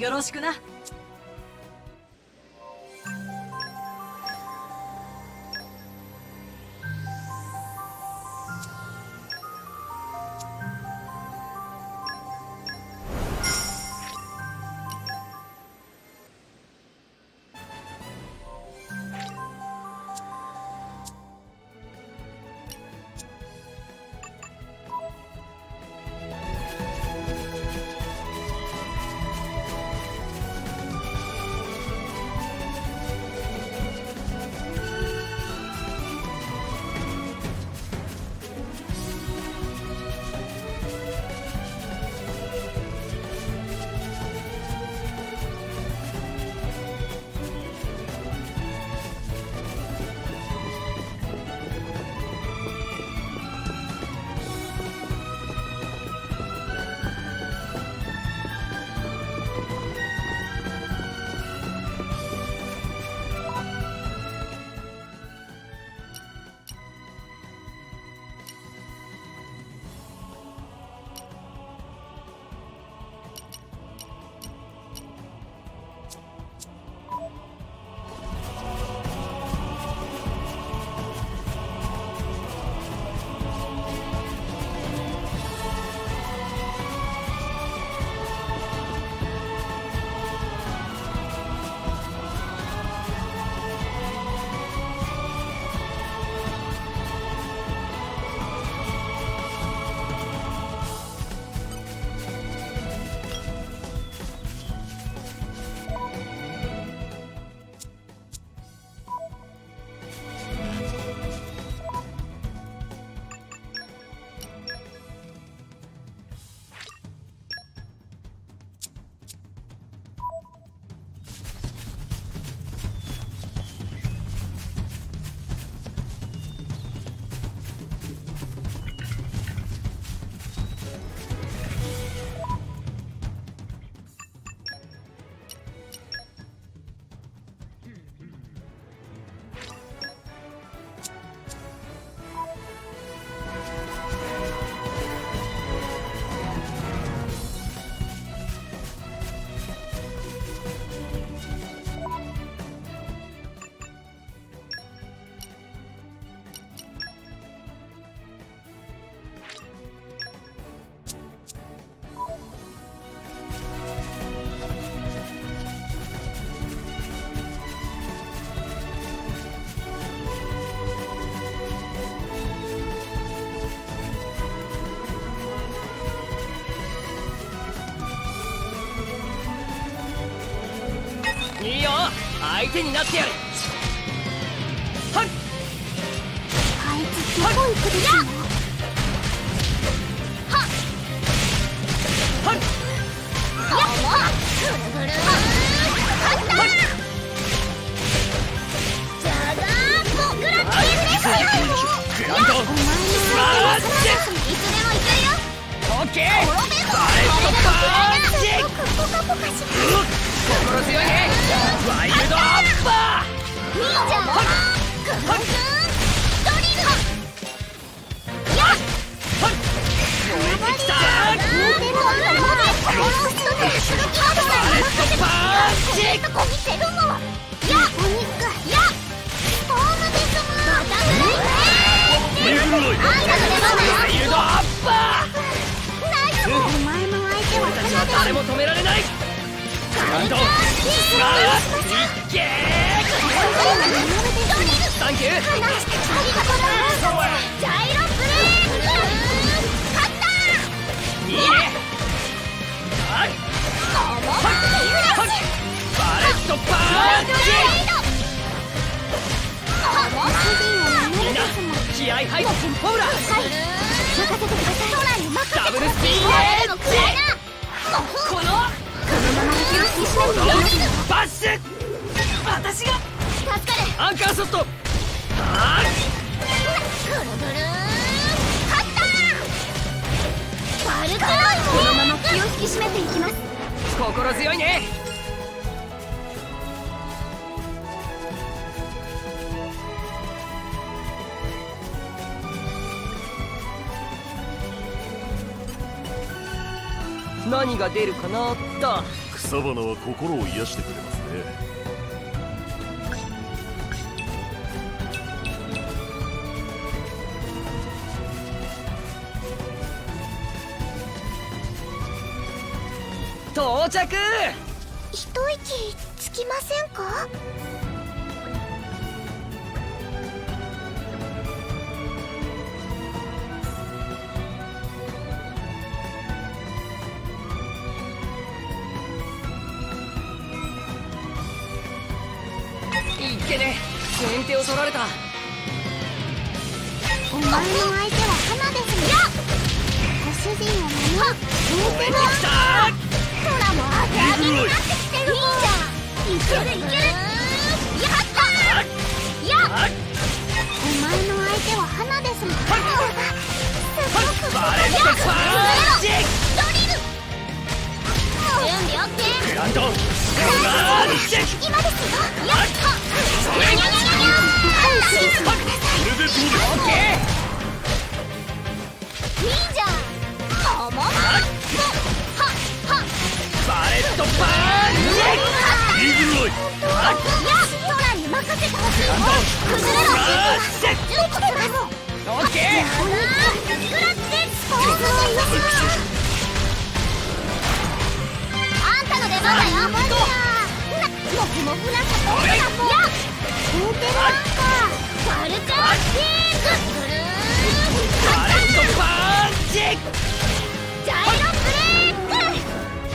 よろしくな。 いいよ、相手になってやる。はっ、 あいつどこ行くでしょう。はっはっ、 やっ、ぐるぐる勝った。じゃがー僕らテールですよ。 グランドお前の相手はそのいつでもいけるよ。 オッケー、 滅べろ。 バレットパーチ。 ポカポカし心強いね。ワイルドアッパー。 忍者のグングンドリル。やっ、 燃えてきた。 でも俺も殺すとてする気はない。 パーチ。 とこ見せるの。やっ、お肉。やっ、ホームですむ。バタフライね。あんたの出番だよ。 ワイルドアッパー。 大丈夫。お前の相手は俺たちは誰も止められない。グランド、さあ、いっけー。サンキュー。 ありがとうございます。ジャイロブレーク。勝った。 いいね。はい。バレットパーチ。みんな気合入ってほら。 はい、任せてください。空に任せてください。 ダブルスピンエッジ。このこのまま引き締めていきます。 バッシュ。私が助かる。 アンカーショット。はーい。 ぐるぐる勝った。バルクロイこのまま気を引き締めていきます。 心強いね。何が出るかな。だ、く草花は心を癒してくれますね。 到着。 一息つきませんか？ いっけね、先手を取られた。 お前の相手は花ですね。ご主人を守る先手は空もアゲアゲになってきてる。いいじゃん、いけるいける。やった。やっ、お前の相手は花ですね。すごくバレットパンチドリル。準備オッケー。グランドパンチ今ですよ。やった。にゃにゃにゃにゃにゃ。 これでどうです？ オッケー。いいじゃん。ももも。 バレットパンチ。 イーグルアイ。 いや、空に任せてほしい。崩れろ。ちょっとだぞ。 オッケー。 グラッツです。あんたの出番だよ。もふもふなんかどうだもん。やっ、似てるなんか。バルチャーキーク。ぐるー。 バレットパンチ。 ジャイロブレーク。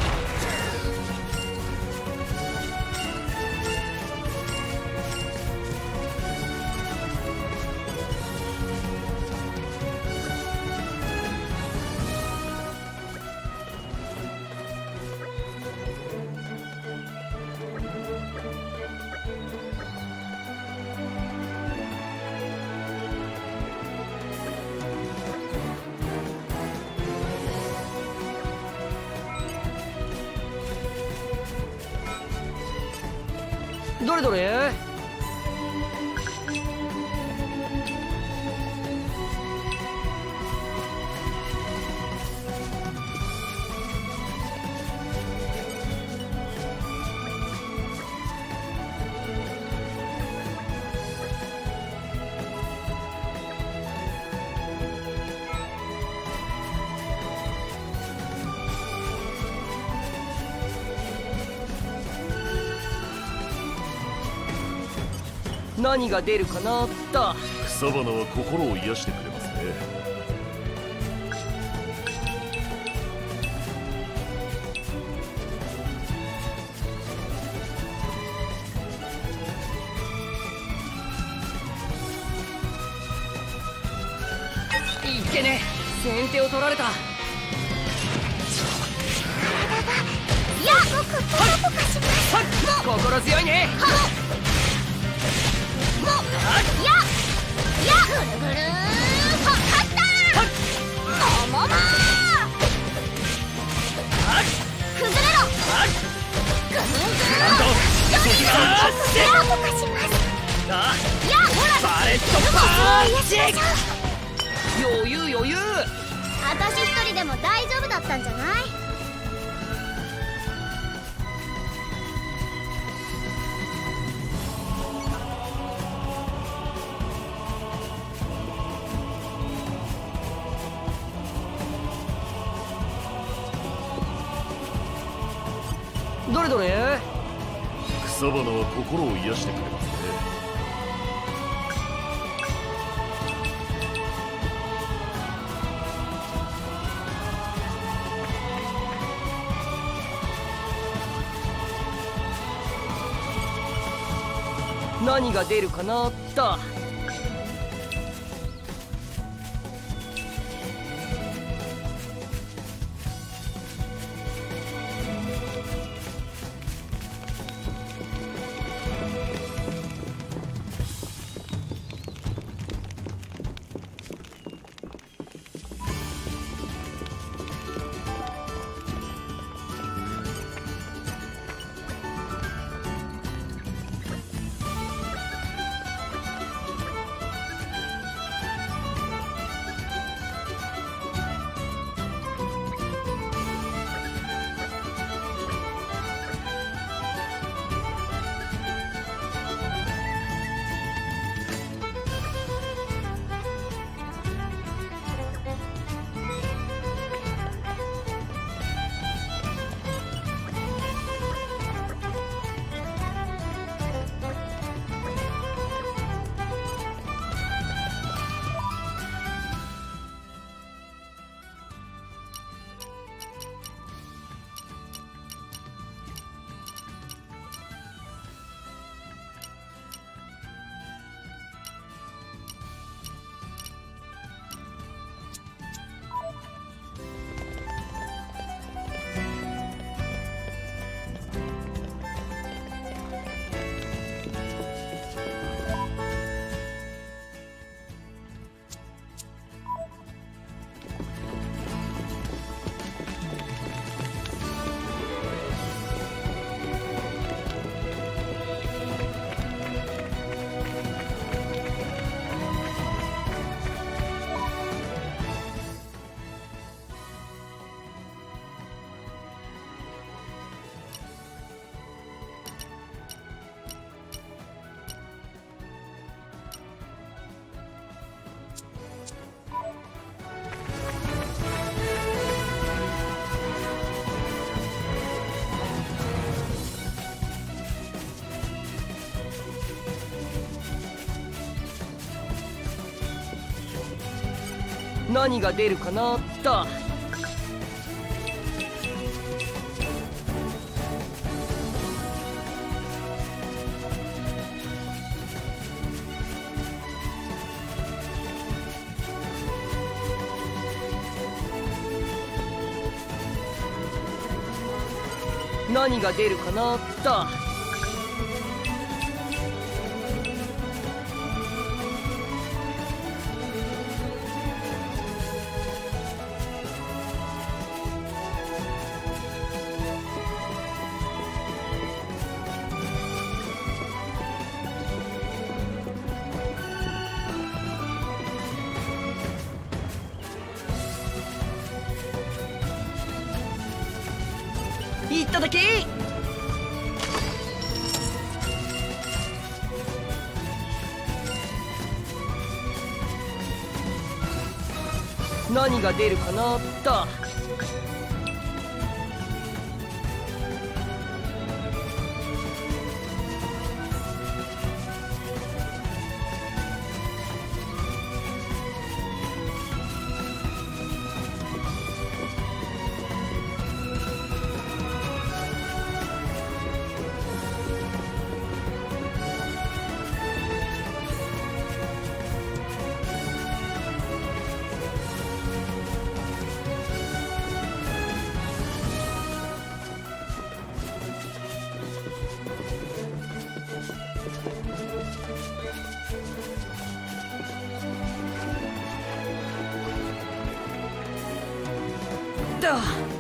どれどれ。何が出るかな。と草花は心を癒してくれますね。 いっけね、先手を取られた。 いや、僕ポカポカします。 心強いね。 もうややぐるぐるー。勝ったー。もももー。崩れろ。ぐるんぐるん。よりポカポカします。やほらバレットパンチ。余裕余裕。 私一人でも大丈夫だったんじゃない？ どれどれ。 草花は心を癒してくれますね。 何が出るかな。と何が出るかなと。何が出るかなと。いっただけ。何が出るかなと。だ。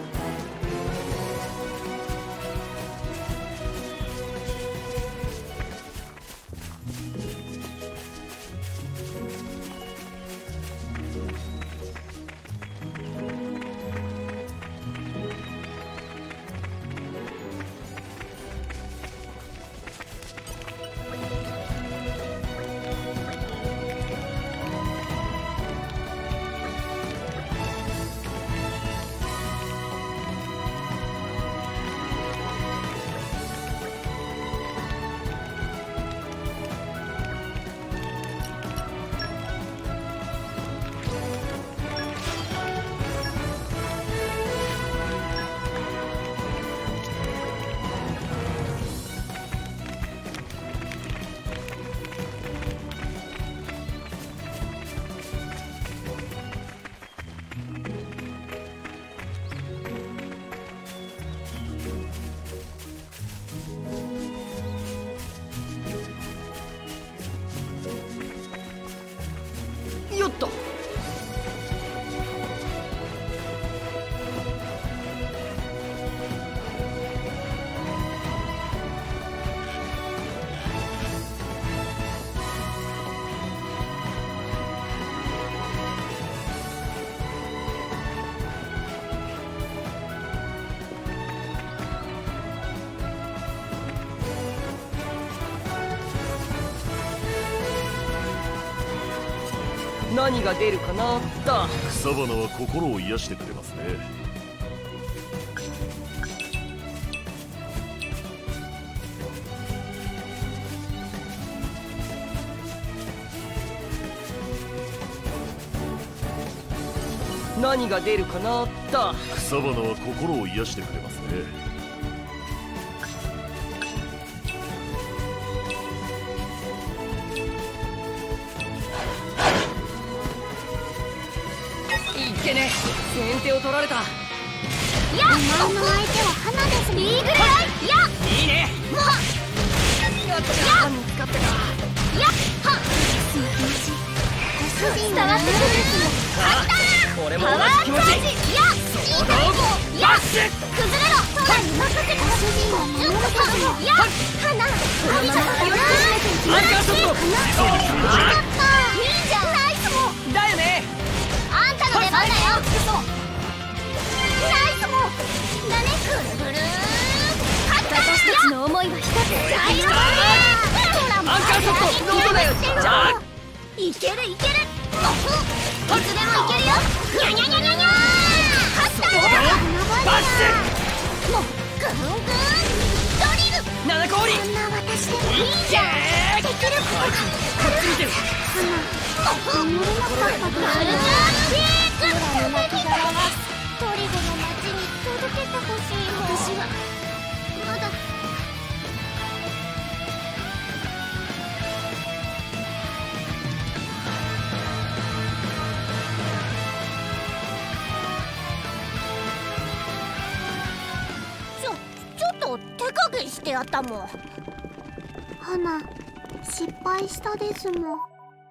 よっと。何が出るかなと。 草花は心を癒してくれますね。 何が出るかなと。 草花は心を癒してくれますね。 いけねえ、先手を取られた。 やっ、お前の相手は花ですね。いいぐらい。やっ、 いいね。 もうやったー、見つかったか。 やっはっ、その話ご主人伝わってくるですよ。 ああ、俺も同じ気持ち。 やっ、 その道やっ、崩れろ。空に任せてご主人は守るからよ。やっ、花このまま気をつけてアンカーショット。 花いいじゃん。ナイスもだよね。 あんたの出番だよ。ナイスもだね。ぐるぐる私たちの思いは一つ。大丈夫。 アンカーショットどこだよ。じゃあいけるいける。いつでもいけるよ。にゃにゃにゃにゃにゃ。勝ったよ。 バッシもうぐんぐんドリル。 七個折り。 こんな私でもいいじゃん。できることがこっち見てる。 花守れなかったぐらい。 の亡骸はトリゴの町に届けてほしいの。私はまだちょちょっと手加減してやったもん。花失敗したですもん。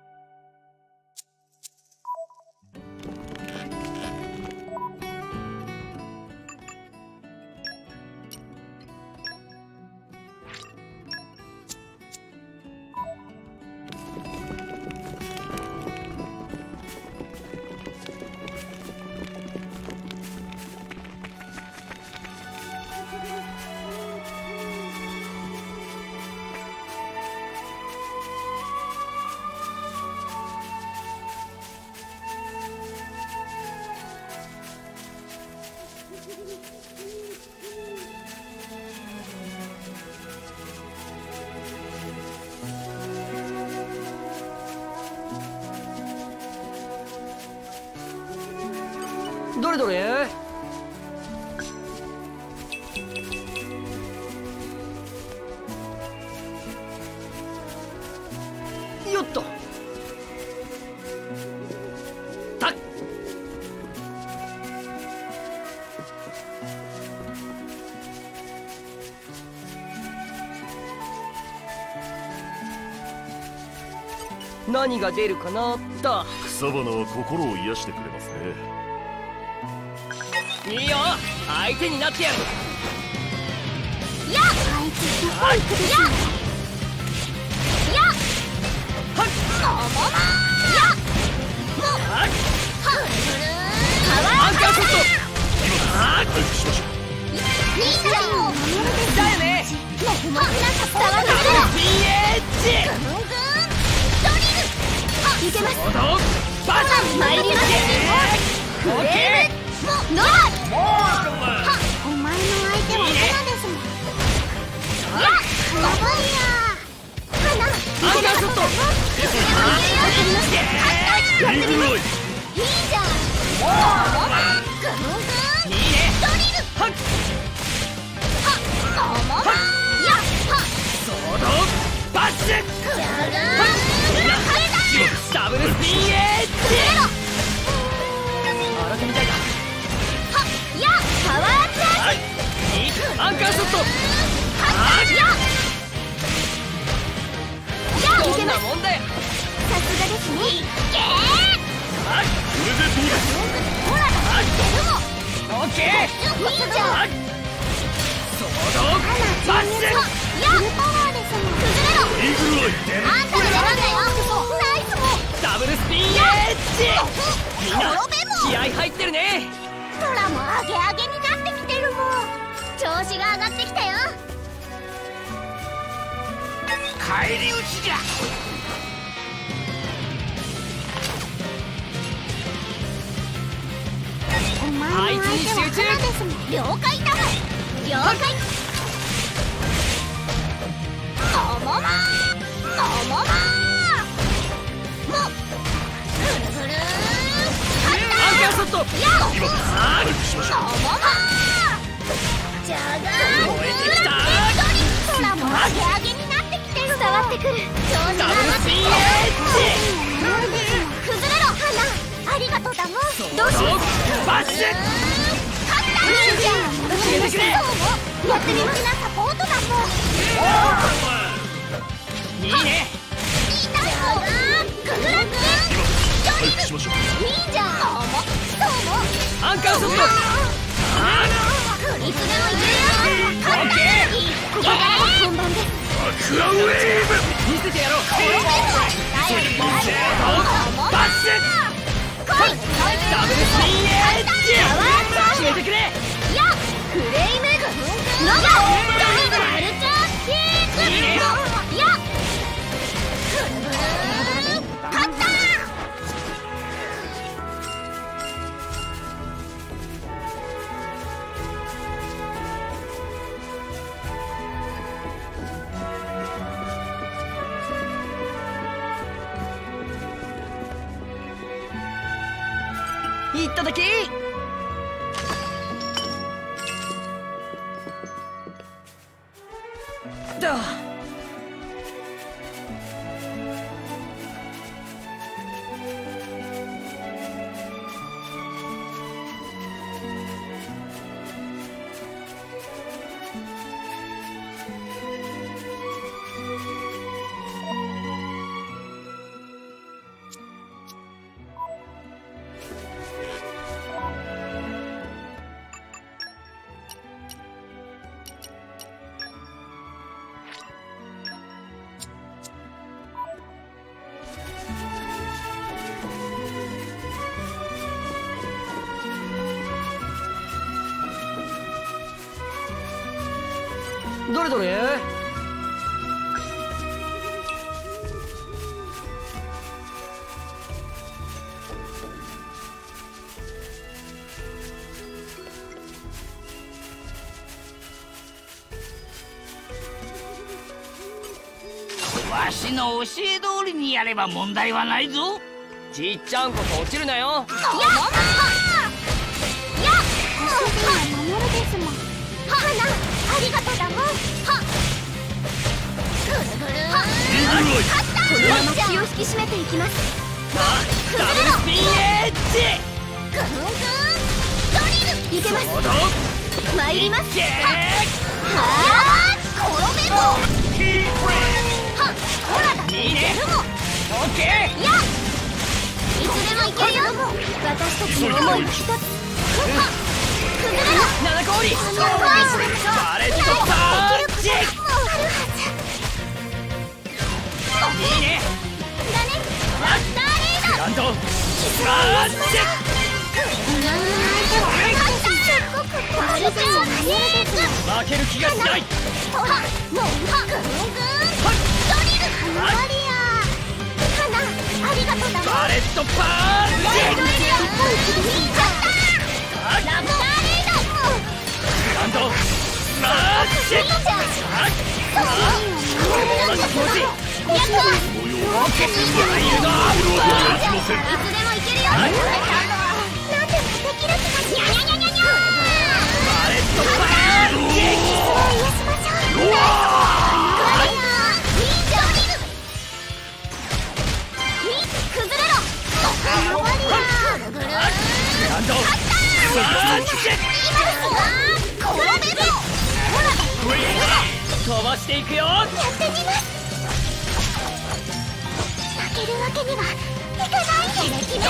どれどれ。よっと。たっ。何が出るかな。だ。 草花は心を癒してくれますね。 いいよ、相手になってやる。 やっ、あいつどこ行くでしょ。やっ、はっ、そのまま。やっ、もう、はっ、はっ、アンカーショット。はっ、回復しましょう。兄ちゃんを守るですだよね。もふもふなさ伝わるから。ピーエッジ。ぐんぐん、ドリル。はっ、いけます。バカ参ります。オッケー。もうノアはお前の相手は花ですもん。やっ、やばいや花、いけなかったぞ。やってみます。いいじゃん。もうぐんぐんドリル。はっはっ、そのまま。やっはっ、ソードバッシュ。じゃがーん、 ダブルスピンエッジ。洗ってみたいか。 やっ、パワーアップだ。 アンカーショット。 やっ、やっ、いけます。 もんだよ。 さすがですね。いけー。 はい、これでどうです。 ほらだ。でもオッケー。 いいじゃん。 ソードバッシュ。 やっ、パワーですもん。崩れろ。 イーグルアイ。 あんたの出番だよ。ナイスもん。 ダブルスピンエッジ。みんな気合入ってるね。 トラもアゲアゲになってきてるもん。調子が上がってきたよ。 返り討ちじゃ。 お前の相手は花ですもん。了解だ。了解。そのままそのまま。もうぐるぐるアンカーショット。 やっ、 今です。回復しましょう。 そのまま。じゃがーん、 燃えてきた。 トラもアゲアゲになってきてる。伝わってくる。調子が上がってきてる。崩れろ花。ありがとうだもん。どうしよう。 バッシュ。 勝った。いいじゃん。 決めてくれ。 やってみますな。サポートだもん。 いいね。 痛いもん。ググラッ回復しましょう。 いいじゃん。そうもそうも。 アンカーショット。 クリスネの家よ。勝った。ここからが本番です。 クラウンウェーブ。 見せてやろう。 バッシュ。来い。 ダブルスピンエッジ。決めてくれ。 やっ、フレイムノガダブルマルチャーキーク。やっ、ぐるぐる勝った。 いっただき。だ。どれどれ。 わしの教え通りにやれば問題はないぞ。 じっちゃんこそ落ちるなよ。 やっやっご主人は守るですもん。花ありがとうだもん。はっぐるぐるはっこのまま気を引き締めていきます。 ダブルスピンエッジ。 ぐんぐんドリルいけます。参ります。はっ転べろ。はっほらだいけるもん。 オッケー。 やっいつでもいけるよ。私たちの思いが一つ。はっ崩れろ。 七氷。バレットパンチ。いいね。 だね。マスターリード。 グランドパンチ。 バルベンを投げるです。 負ける気がしない。 はっもうはっぐんぐんドリル花バリア。花ありがとうだもん。 バレットパンチ。 一本気でいいじゃん。ラプターリード。 グランドパンチ。 いいじゃん。そう同じ気持ち。やった。オッケー。ワイルド。いつでもいけるよ。なんでもできる気がしない。にゃにゃにゃにゃ。 バレットパンチ。 キスを癒しましょう。うわー。いいじゃん。崩れろ。花バリア。ぐるぐる。 グランドパンチ。 今ですよ。転べろ。ほら。 飛ばしていくよ。 やってみます。負けるわけにはいかないんで。決めた。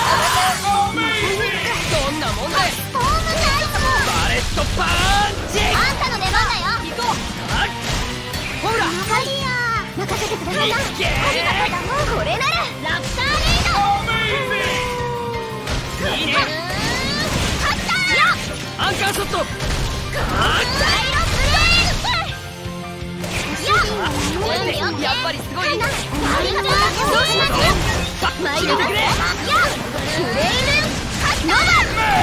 どんなもんだい。 ストームナイト。 バレットパンチ。 あんたの出番だよ。 行こう。ほら。 バリア任せてくださいな。ありがとうだもん。これならラプターリード。 いいね。 勝った。 アンカーショット。 ダイロプレイ。 やっぱりすごい。 ありがとう。どうします参ります。やっプレイルノバ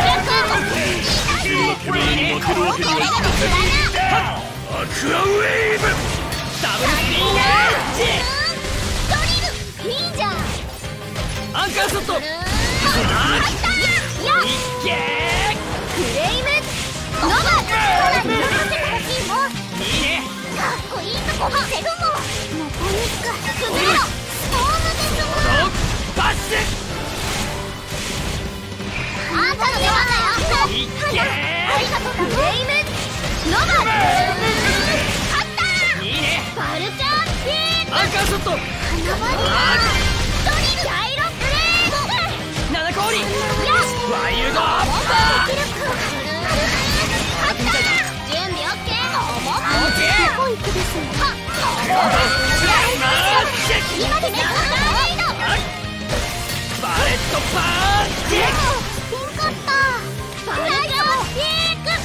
負けるわけにはいきません。アクアウェーブ。 ダブルスピンエッジ。 ドリルいいじゃん。 アンカーショット。 やっいっけクレイムノバほら見させてほしいもん。 ー。いいね。 かっこいいとこ見せるもん。もうパニック崩れろ。ストームですもん。 バッシュ。 あんたの出番だよ。 いっけー。 ありがとう。クレイムノバ勝った。 いいね。 バルチャーピーアンカーショット。 花バリアドリルダイロプレイ。 七氷。ワイルドボンバーできるか。勝った。準備オッケー。 オッケー。 どこ行くですはっ今でね。 バレットパンチ。 スピンカッターバルチャーピーク。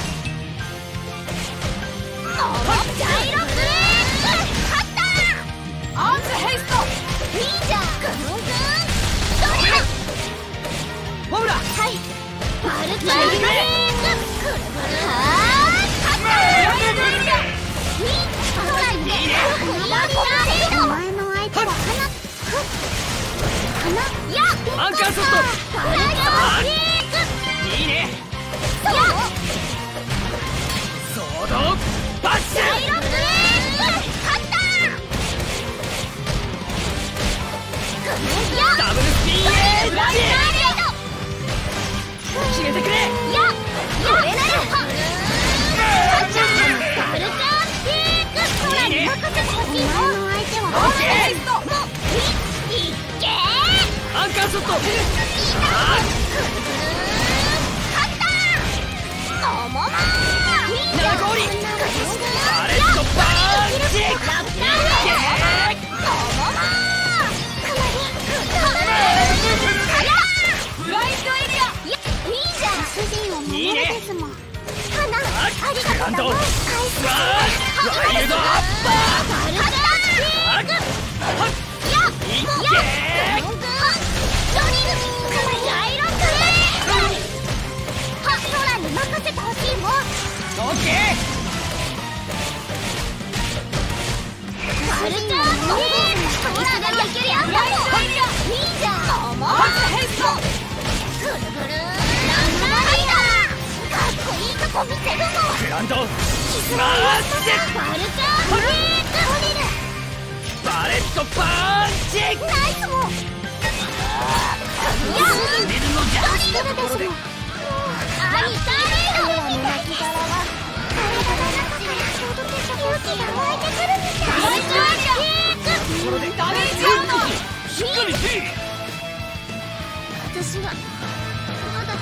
ジャイロプレイ。勝った。アーツヘイスト。いいじゃん。ぐんぐんドリル。 ホムラ。 はいバルチャーピーク。くるくるはー勝った。いいほらいいね。お前の相手は花花やアンカーショット。 バルチャーピーク。 ダブルスピンエッジ決めてくれ。 ややれなよ。ダブルチャーピーク。空に任せてほしいの。お前の相手はオーケー。もういいけー。 アンカーショット。 勝ったー。ももまー。 長氷。パレットパンチ。 やったー。ももまー。かなりかなりフラインドエリア。 いや、いいじゃん。主人を守るですもん。花、ありがとう。 ワイルドアッパー。 バルダー。や、いけー。ロニグ、かなりアイロンクレー。は、空に任せてほしいもん。 オッケー。 バルダー。空ができるやん。いいじゃん。もも。ヘッド。ぐるぐる。ランナーライダー。かっこいいとこ見せるの。 グランドマーチ。 バルチャーフリーク。 バレットパンチ。 ナイスもん。いや、 出るのじゃ。 ドリルですもん。あいたいの。彼らの亡き殻は体がなくて衝突した勇気が湧いてくるみたい。バルチャーフリーク。 ダメージアウト。 しっかりせい。 私はまだ。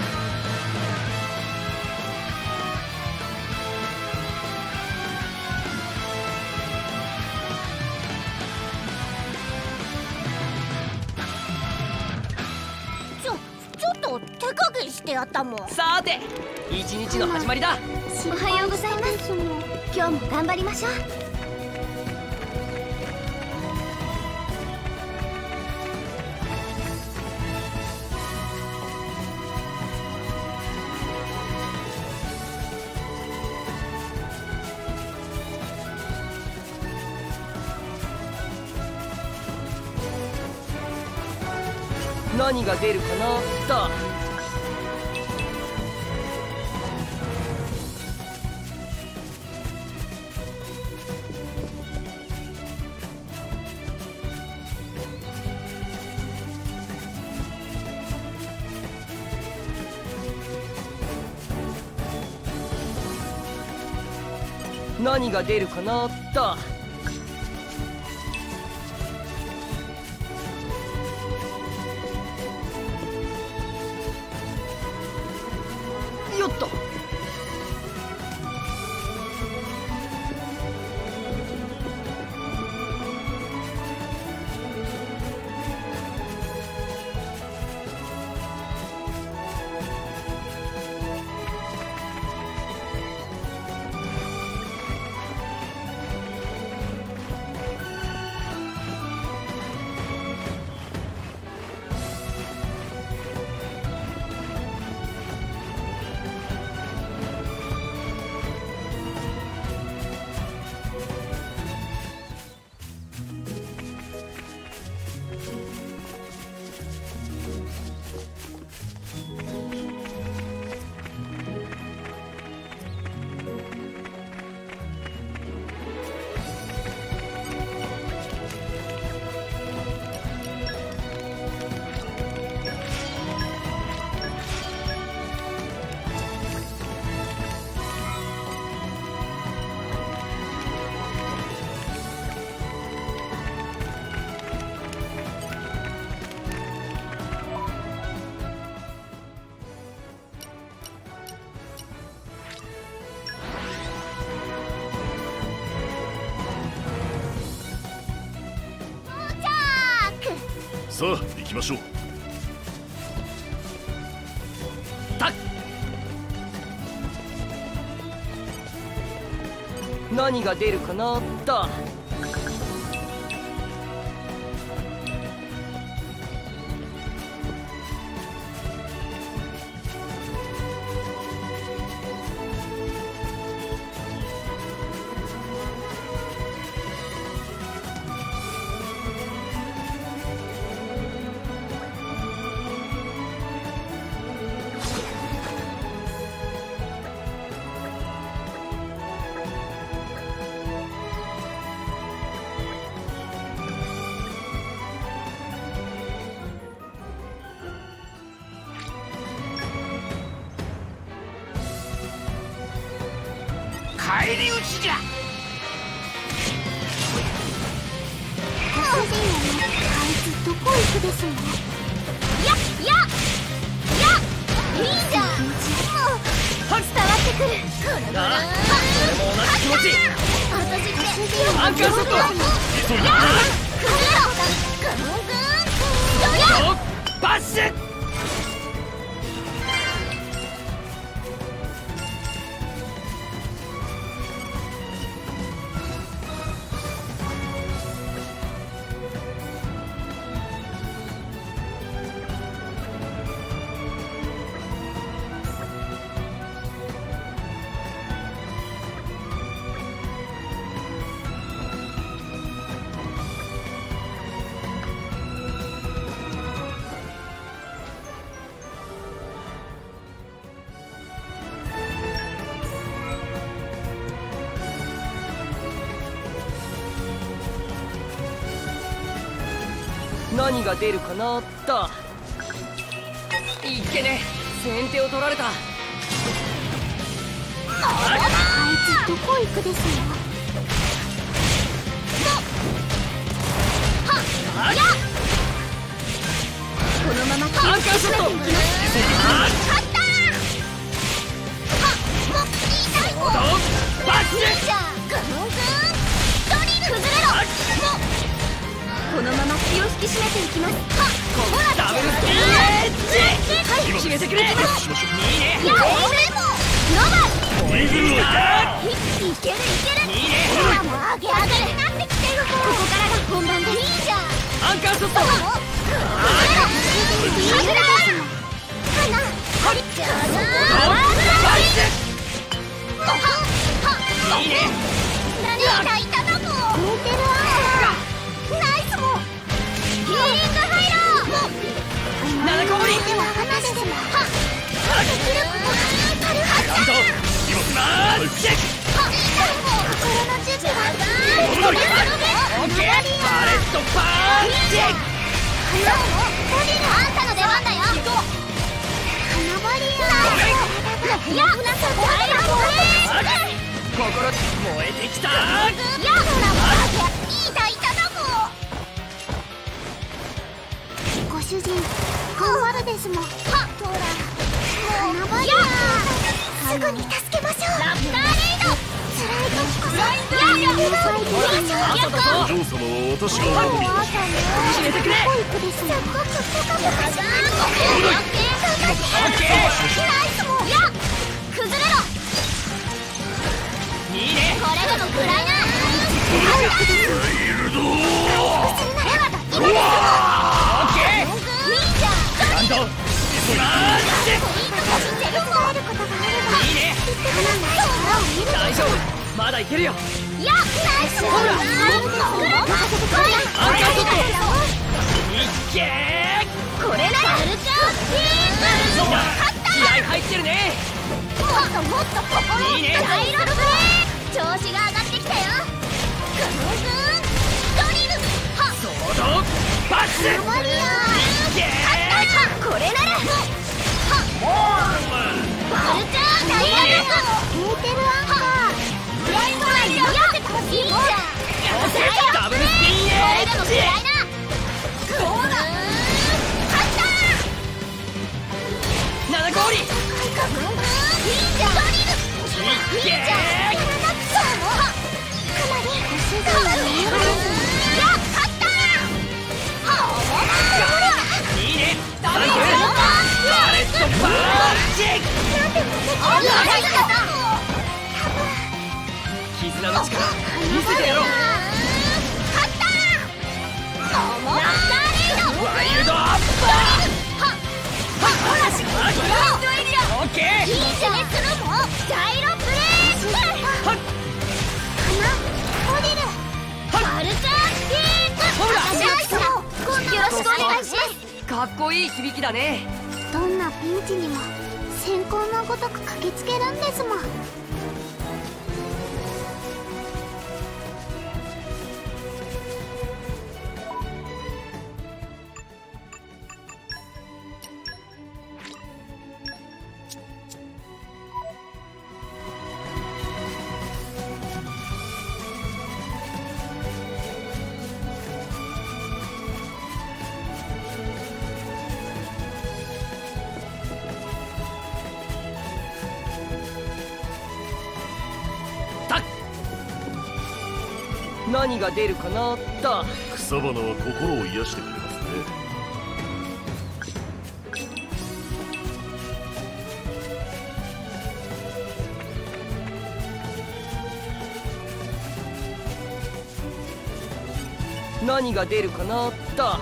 ちょちょっと手加減してやったもん。 さて一日の始まりだ。 おはようございます。今日も頑張りましょう。 何が出るかなと。何が出るかなと。よっと。 さあ行きましょう。 たっ何が出るかなと。 返り討ちじゃ。 ご主人はね、あいつどこ行くですの。やややいいじゃん。もう伝わってくる。 なあ、俺も同じ気持ち。 私ってアンカーショット。 急いで。くれろ。ぐんぐん。よや。 バッシュ。何が出るかなーと。いっけね、先手を取られた。 あいつどこ行くですの。はっやこのまま気をつけていきます。勝ったはっもう痛いもん。 バッシュ。 いいじゃん。ぐんぐんドリル崩れろ。もうこのまま気を引き締めていきます。はっほらダブルスピンエッジ。はい、決めてくれ。いいね。 いや俺もノバイーグルだ。 いけるいける。 いいね。 ほらもう上げ上げになってきてる。ここからが本番でいいじゃん。 アンカーショット。 いいぐらい花はりちゃうな。 いいね。 何がいたのも似てるわ。ナイスもヒーリング入ろう。もう七個盛り。 では花ですもはっできることが軽はずだ。 今すまーチェック。 はっ心の準備は戻り。オッケー。パレットパーンチェック。 花をドリルあんたの出番だよ。花バリアいやなさ大乱暴心燃えてきた。 いやほらもういいだいただもご主人頑張るですもん。はっほら花バリアすぐに助けましょう。ラプターレイド辛い時こそややややお嬢様は私が守ります。 決めてくれ。 すっごくポカポカします。オッケーオッケー。 ナイスもや崩れろ。 いいね。 これでも暗いな。 いるぞー。 オッケー。 いいじゃん。 ランドスマッシュ。いいね。大丈夫、まだいけるよ。 いやナイス。ほらアンカーショット。いっけー。 これならルチャーピーそうだ、気合入ってるね。 もっともっとここにいいね。 ダイロップ調子が上がってきたよ。ぐんぐんドリルはっソードバッシュ。 マリアいっけー。 これならはっバルチャーダイヤモンド似てるアンカーブラインドライヤーいいじゃん。 ダブルスピンエッジ。 そうだ勝った七氷。 いいじゃん。ドリルいいじゃん。そうもかなりご主人が見える。いや勝ったはあいいね。ダブルパレットパーンチ。 なんで持ってきたんだ。 絆の力見せてやろう。 勝ったラプターレイドワイルドアッパー。 ほらしグラウンドエリアオッケー。 いいじゃん。するもジャイロプレーして花コディルバルチャースピーク。 ほらよろしくお願いします。 かっこいい響きだね。 どんなピンチにも先行のごとく駆けつけるんですもん。 何が出るかなだ。 草花は心を癒してくれますね。 何が出るかなだ。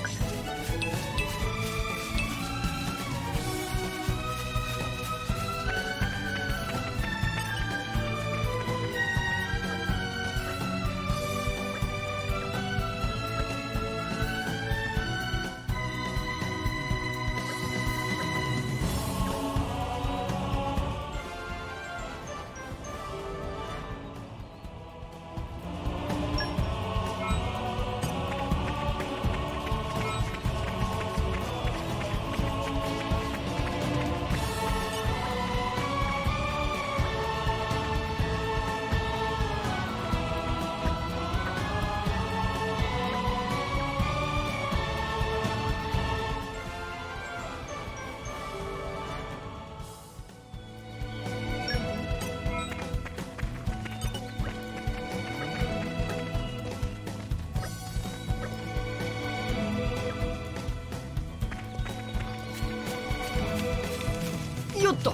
よっと。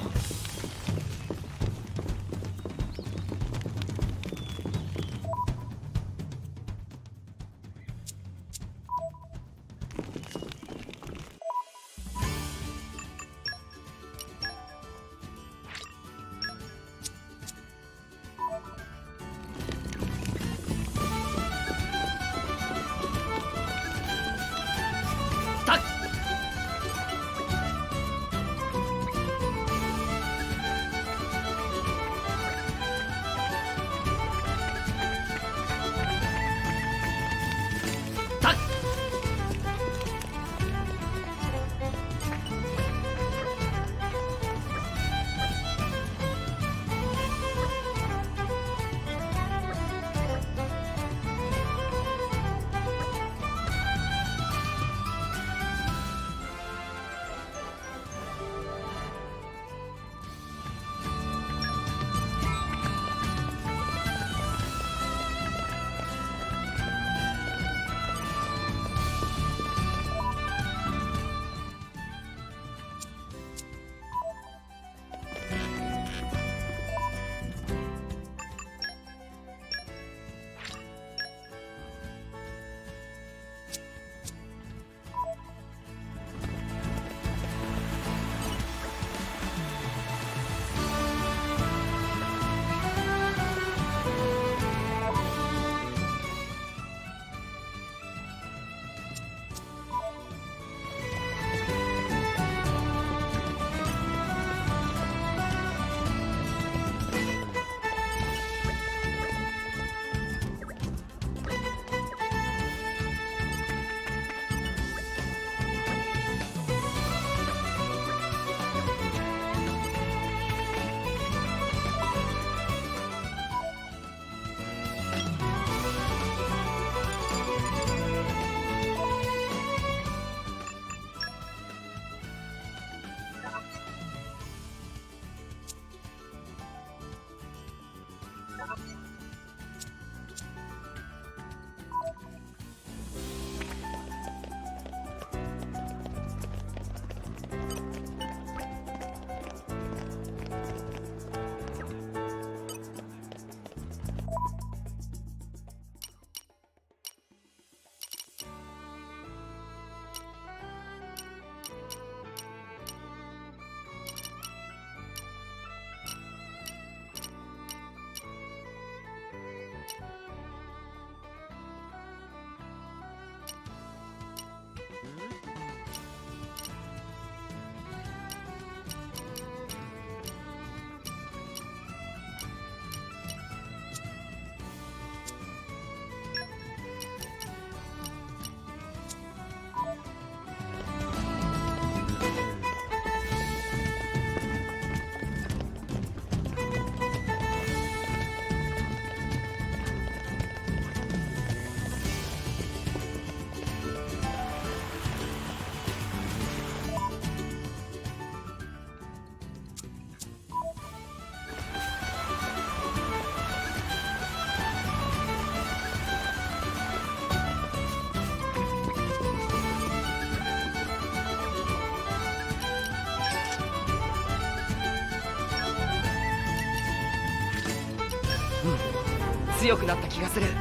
強くなった気がする。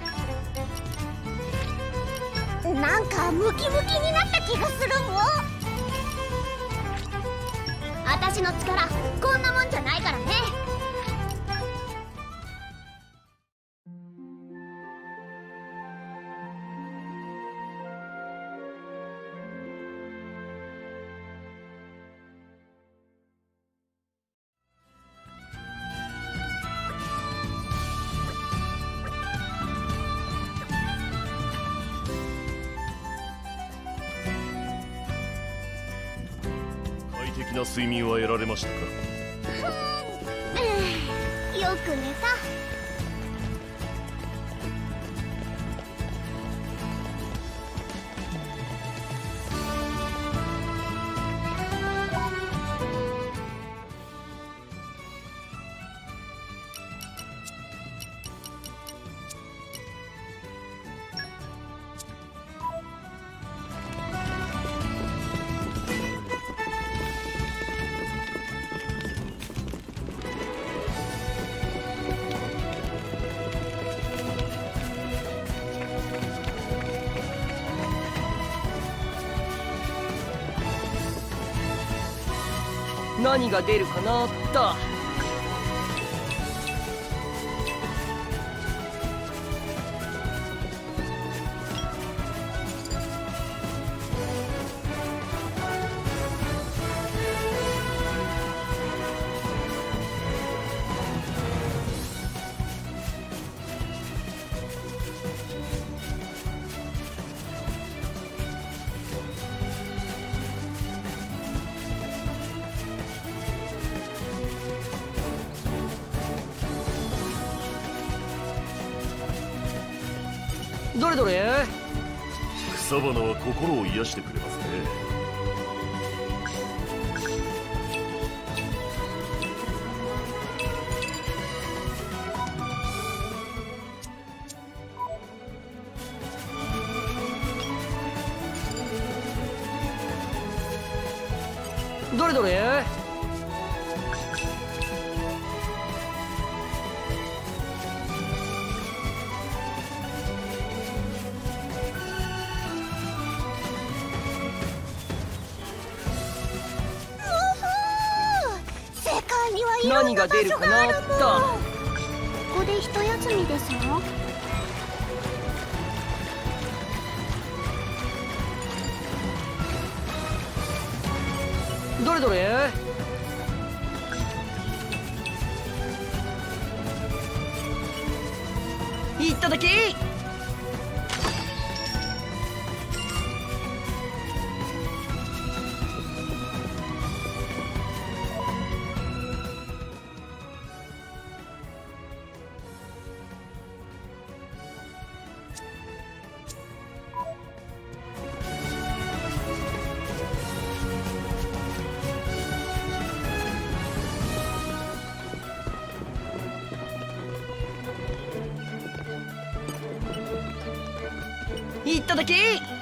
なんかムキムキになった気がするもん。私の力こんなもんじゃないからね。 快適な睡眠は得られましたか？ うん、よく寝た。 何が出るかなっと。どれどれ？ 草花は心を癒してくれますね。 どれどれ？何が出るかなっと。 ここで一休みですの？ どれどれ？いっただき！いっただき！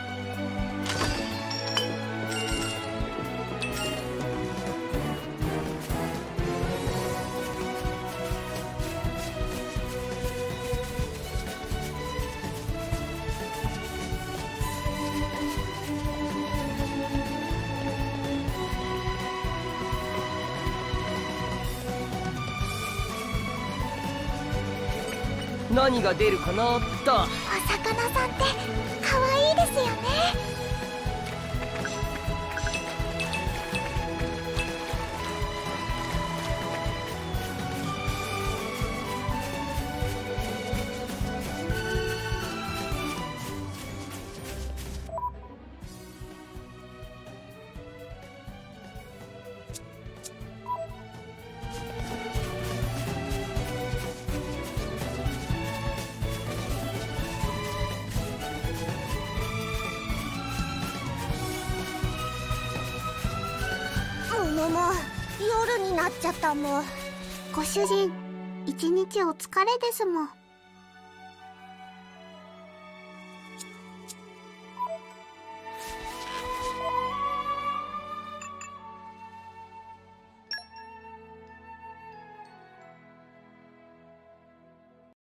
何が出るかなっと。 お魚さんって可愛いですよね。もう夜になっちゃったもん。ご主人、一日お疲れですもん。